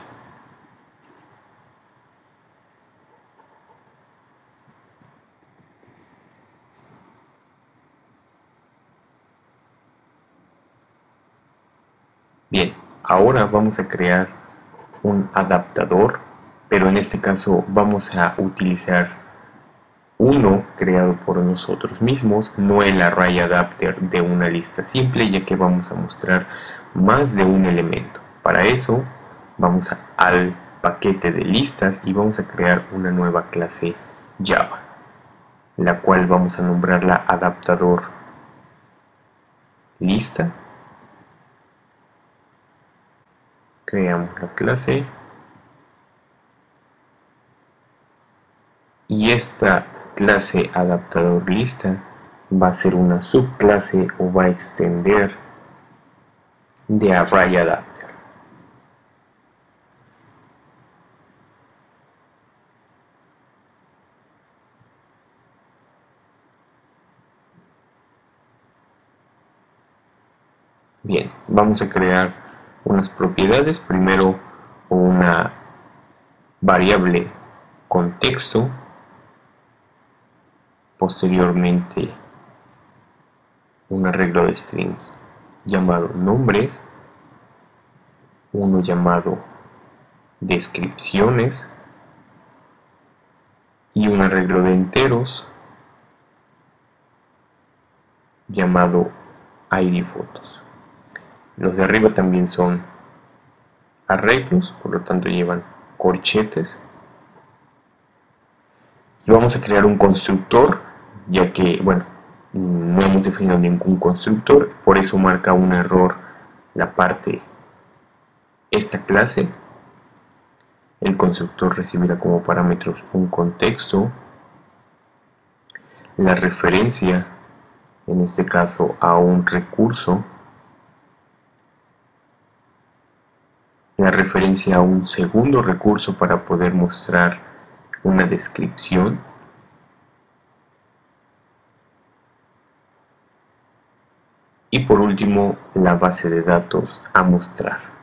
Bien, ahora vamos a crear un adaptador, pero en este caso vamos a utilizar uno creado por nosotros mismos, no el array adapter de una lista simple, ya que vamos a mostrar más de un elemento. Para eso vamos al paquete de listas y vamos a crear una nueva clase Java, la cual vamos a nombrarla adaptador lista. Creamos la clase y esta clase adaptador lista va a ser una subclase o va a extender de array adapter. Bien, vamos a crear unas propiedades. Primero una variable contexto, posteriormente un arreglo de strings llamado nombres, uno llamado descripciones y un arreglo de enteros llamado ID fotos. Los de arriba también son arreglos, por lo tanto llevan corchetes. Y vamos a crear un constructor, ya que, bueno, no hemos definido ningún constructor, por eso marca un error la parte esta clase, el constructor recibirá como parámetros un contexto, la referencia, en este caso a un recurso, la referencia a un segundo recurso para poder mostrar una descripción, y por último la base de datos a mostrar.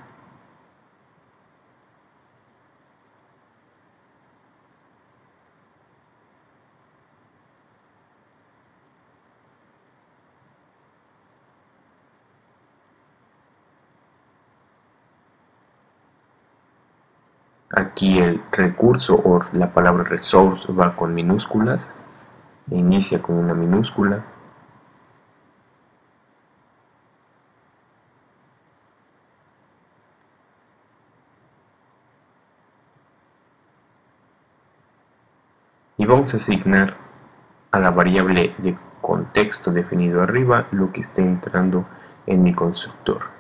Aquí el recurso o la palabra resource va con minúsculas, inicia con una minúscula. Y vamos a asignar a la variable de contexto definido arriba lo que esté entrando en mi constructor.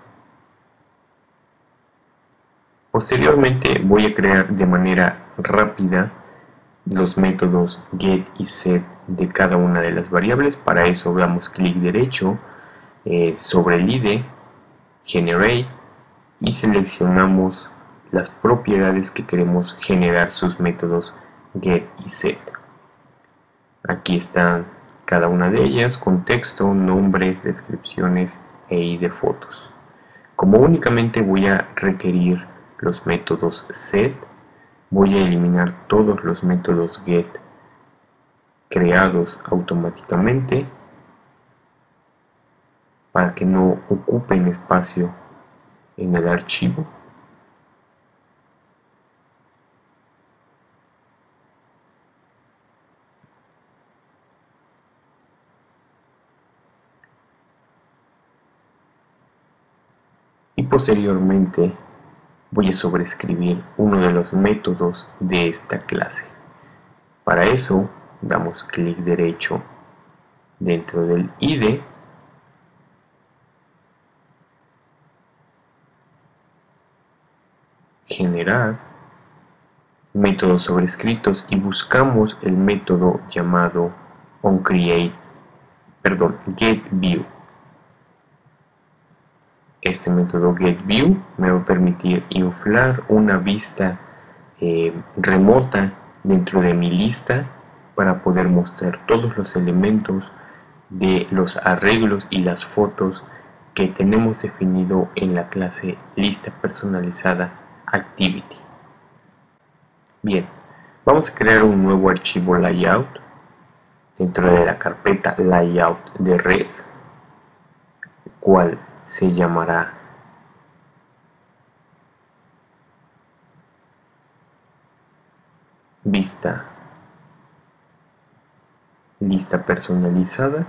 Posteriormente voy a crear de manera rápida los métodos get y set de cada una de las variables. Para eso damos clic derecho sobre el IDE, Generate, y seleccionamos las propiedades que queremos generar sus métodos get y set. Aquí están cada una de ellas: contexto, nombres, descripciones e ID fotos. Como únicamente voy a requerir los métodos set, voy a eliminar todos los métodos get creados automáticamente para que no ocupen espacio en el archivo. Y posteriormente voy a sobreescribir uno de los métodos de esta clase. Para eso damos clic derecho dentro del IDE, generar métodos sobrescritos, y buscamos el método llamado getView. Este método getView me va a permitir inflar una vista remota dentro de mi lista para poder mostrar todos los elementos de los arreglos y las fotos que tenemos definido en la clase lista personalizada activity. Bien, vamos a crear un nuevo archivo layout dentro de la carpeta layout de res, el cual se llamará vista lista personalizada.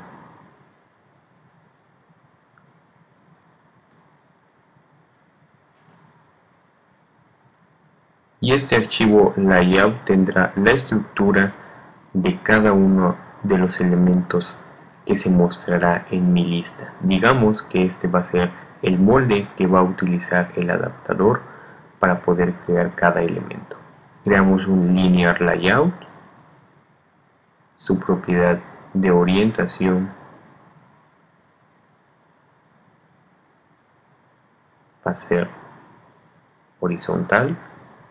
Y este archivo layout tendrá la estructura de cada uno de los elementos que se mostrará en mi lista. Digamos que este va a ser el molde que va a utilizar el adaptador para poder crear cada elemento. Creamos un linear layout. Su propiedad de orientación va a ser horizontal.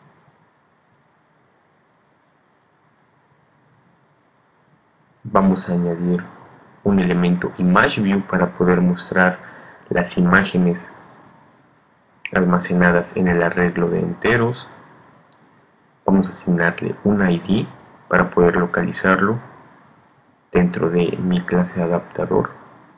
Vamos a añadir un elemento ImageView para poder mostrar las imágenes almacenadas en el arreglo de enteros. Vamos a asignarle un ID para poder localizarlo dentro de mi clase adaptador.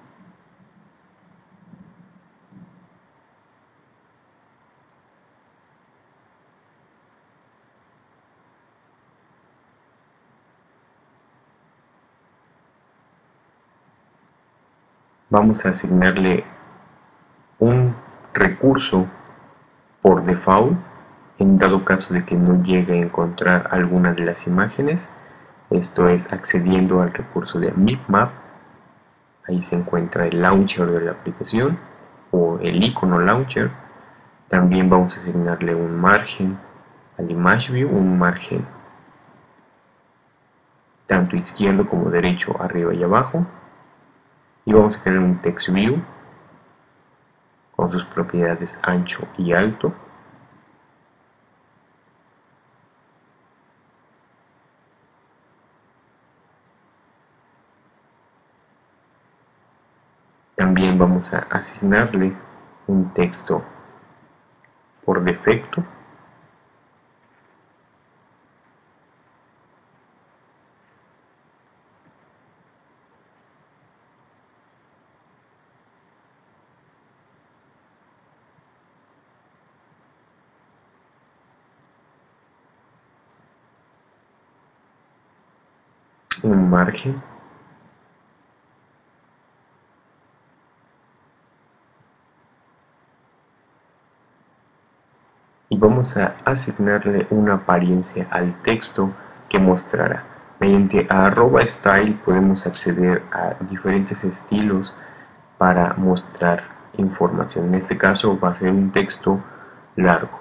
Vamos a asignarle un recurso por default en dado caso de que no llegue a encontrar alguna de las imágenes. Esto es accediendo al recurso de MipMap. Ahí se encuentra el launcher de la aplicación o el icono launcher. También vamos a asignarle un margen al image view, un margen tanto izquierdo como derecho, arriba y abajo. Y vamos a crear un text view con sus propiedades ancho y alto. También vamos a asignarle un texto por defecto. Un margen. Y vamos a asignarle una apariencia al texto que mostrará. Mediante @style podemos acceder a diferentes estilos para mostrar información. En este caso va a ser un texto largo.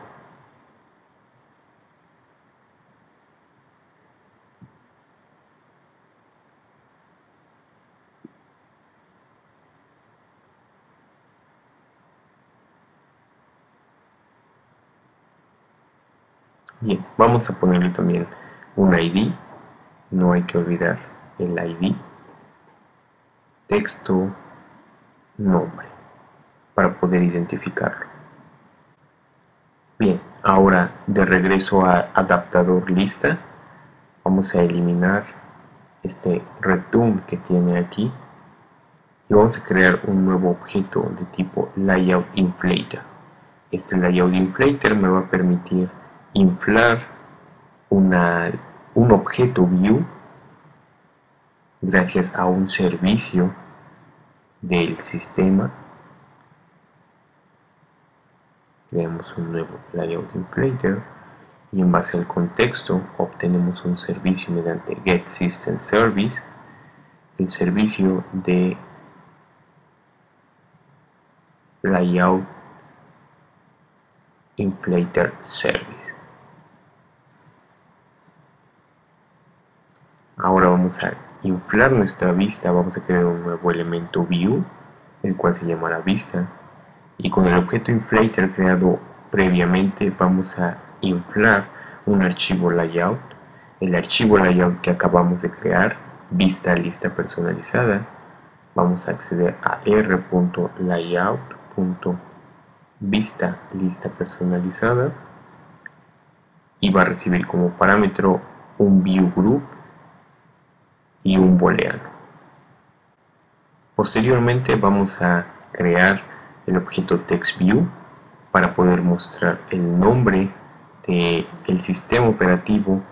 Bien, vamos a ponerle también un ID. No hay que olvidar el ID. Texto, nombre, para poder identificarlo. Bien, ahora de regreso a adaptador lista, vamos a eliminar este return que tiene aquí y vamos a crear un nuevo objeto de tipo layout inflator. Este layout inflator me va a permitir inflar un objeto view gracias a un servicio del sistema. Creamos un nuevo layout inflator y en base al contexto obtenemos un servicio mediante getSystemService, el servicio de layout inflator service. Ahora vamos a inflar nuestra vista, vamos a crear un nuevo elemento view, el cual se llamará vista, y con el objeto inflator creado previamente vamos a inflar un archivo layout, el archivo layout que acabamos de crear, vista lista personalizada. Vamos a acceder a r.layout.vista lista personalizada y va a recibir como parámetro un view group y un booleano. Posteriormente vamos a crear el objeto textView para poder mostrar el nombre del sistema operativo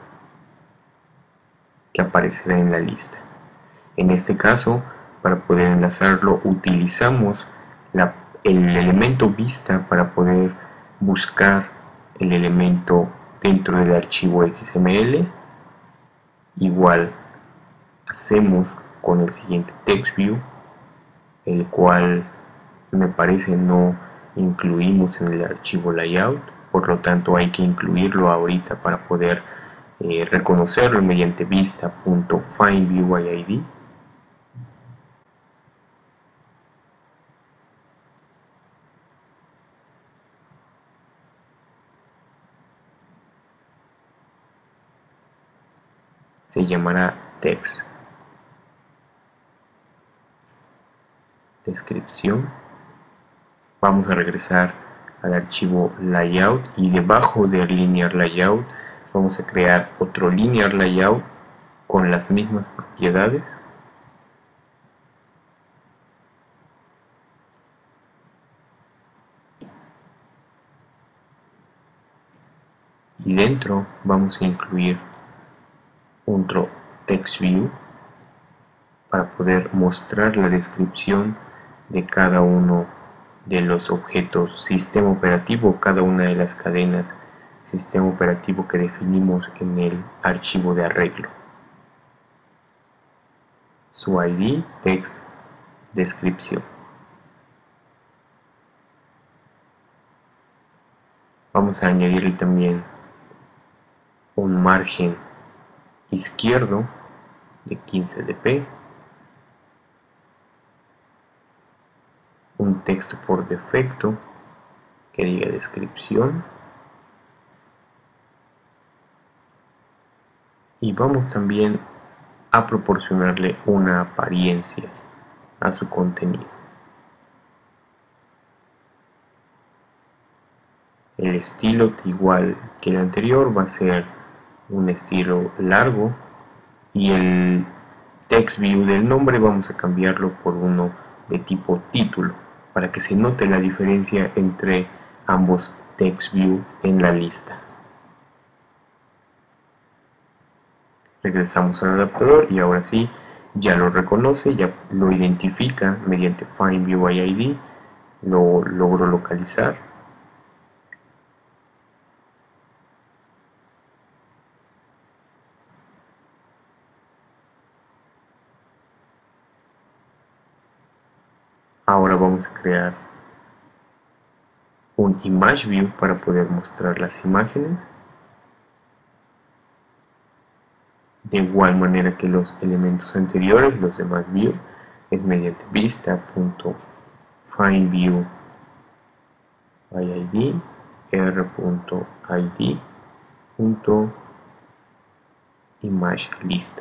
que aparecerá en la lista. En este caso, para poder enlazarlo utilizamos el elemento vista para poder buscar el elemento dentro del archivo XML. Igual hacemos con el siguiente TextView, el cual me parece no incluimos en el archivo layout, por lo tanto hay que incluirlo ahorita para poder reconocerlo mediante vista.findViewID. Se llamará text. Descripción. Vamos a regresar al archivo layout y debajo del linear layout vamos a crear otro linear layout con las mismas propiedades. Y dentro vamos a incluir otro text view para poder mostrar la descripción de cada uno de los objetos sistema operativo, cada una de las cadenas sistema operativo que definimos en el archivo de arreglo. Su ID, text, descripción. Vamos a añadirle también un margen izquierdo de 15 dp, un texto por defecto que diga descripción, y vamos también a proporcionarle una apariencia a su contenido. El estilo, igual que el anterior, va a ser un estilo largo, y el text view del nombre vamos a cambiarlo por uno de tipo título para que se note la diferencia entre ambos text view en la lista. Regresamos al adaptador y ahora sí ya lo reconoce, ya lo identifica mediante Find View by ID, lo logro localizar. Ahora vamos a crear un Image View para poder mostrar las imágenes. De igual manera que los elementos anteriores, los demás view, es mediante vista.findView by ID, r.id.imageLista.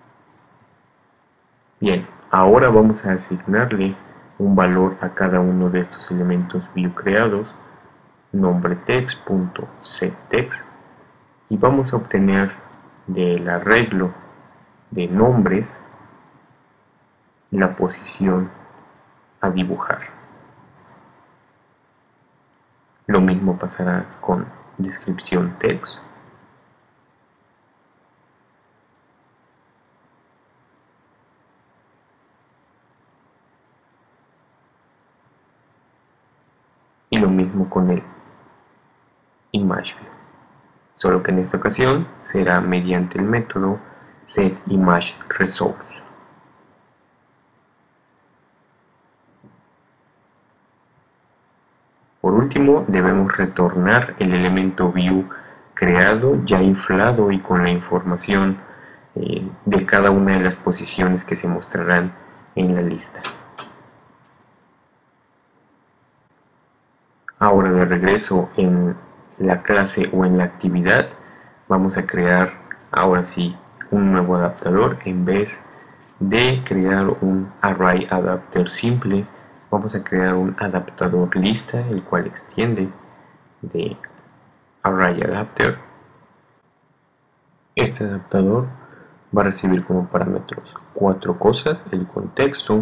Bien, ahora vamos a asignarle un valor a cada uno de estos elementos view creados, nombre text.setText, y vamos a obtener del arreglo de nombres la posición a dibujar. Lo mismo pasará con descripción text. Y lo mismo con el Image View, solo que en esta ocasión será mediante el método setImageResource. Por último, debemos retornar el elemento view creado ya inflado y con la información de cada una de las posiciones que se mostrarán en la lista. Ahora, de regreso en la clase o en la actividad, vamos a crear ahora sí un nuevo adaptador. En vez de crear un array adapter simple, vamos a crear un adaptador lista, el cual extiende de array adapter. Este adaptador va a recibir como parámetros 4 cosas: el contexto,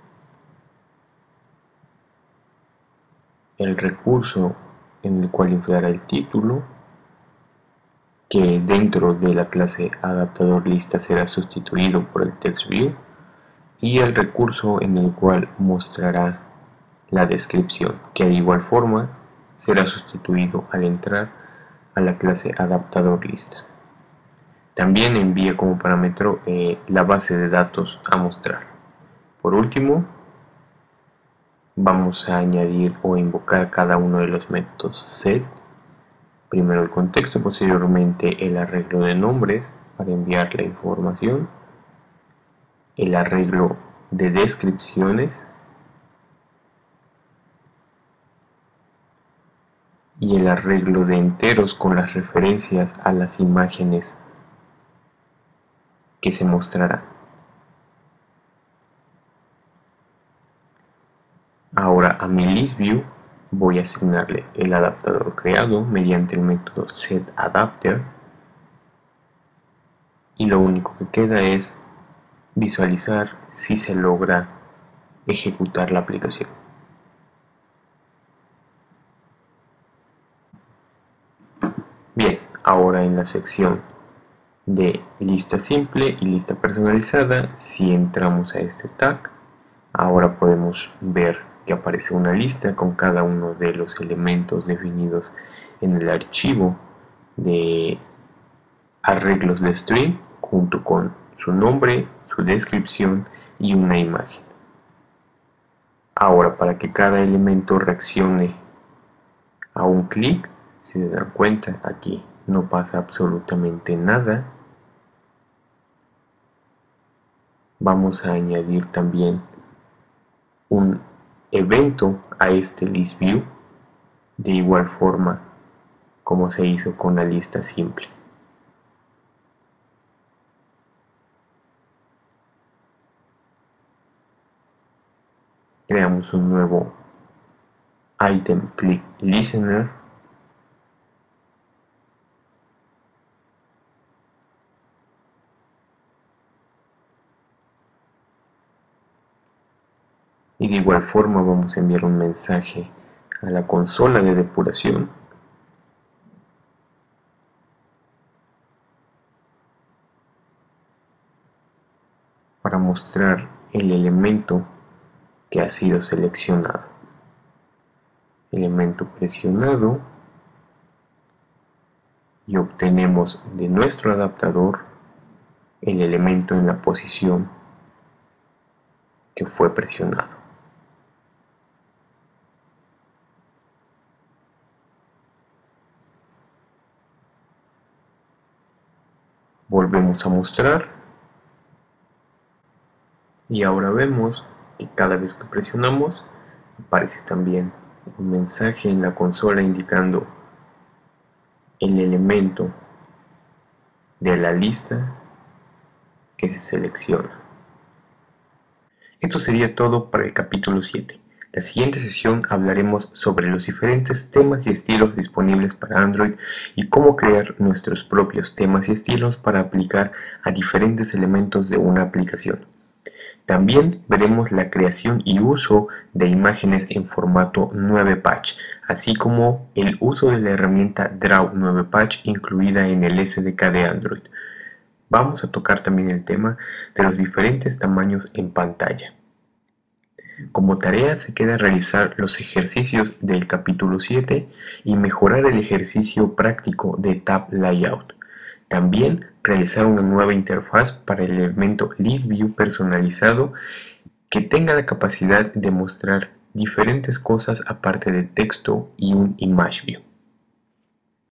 el recurso en el cual inflará el título, que dentro de la clase adaptador lista será sustituido por el text view, y el recurso en el cual mostrará la descripción, que de igual forma será sustituido al entrar a la clase adaptador lista. También envía como parámetro la base de datos a mostrar. Por último, vamos a añadir o invocar cada uno de los métodos set. Primero el contexto, posteriormente el arreglo de nombres para enviar la información, el arreglo de descripciones y el arreglo de enteros con las referencias a las imágenes que se mostrarán. Ahora a mi listView voy a asignarle el adaptador creado mediante el método setAdapter, y lo único que queda es visualizar si se logra ejecutar la aplicación. Bien, ahora en la sección de lista simple y lista personalizada, si entramos a este tag, ahora podemos ver que aparece una lista con cada uno de los elementos definidos en el archivo de arreglos de string, junto con su nombre, su descripción y una imagen. Ahora, para que cada elemento reaccione a un clic, Si se dan cuenta, aquí no pasa absolutamente nada. Vamos a añadir también un evento a este list view, de igual forma como se hizo con la lista simple. Creamos un nuevo item click listener y de igual forma vamos a enviar un mensaje a la consola de depuración para mostrar el elemento que ha sido seleccionado. Elemento presionado, y obtenemos de nuestro adaptador el elemento en la posición que fue presionado. Volvemos a mostrar y ahora vemos que cada vez que presionamos aparece también un mensaje en la consola indicando el elemento de la lista que se selecciona. Esto sería todo para el capítulo 7. La siguiente sesión hablaremos sobre los diferentes temas y estilos disponibles para Android y cómo crear nuestros propios temas y estilos para aplicar a diferentes elementos de una aplicación. También veremos la creación y uso de imágenes en formato 9-patch, así como el uso de la herramienta Draw 9-patch incluida en el SDK de Android. Vamos a tocar también el tema de los diferentes tamaños en pantalla. Como tarea se queda realizar los ejercicios del capítulo 7 y mejorar el ejercicio práctico de Tab Layout. También realizar una nueva interfaz para el elemento List View personalizado que tenga la capacidad de mostrar diferentes cosas aparte de texto y un Image View.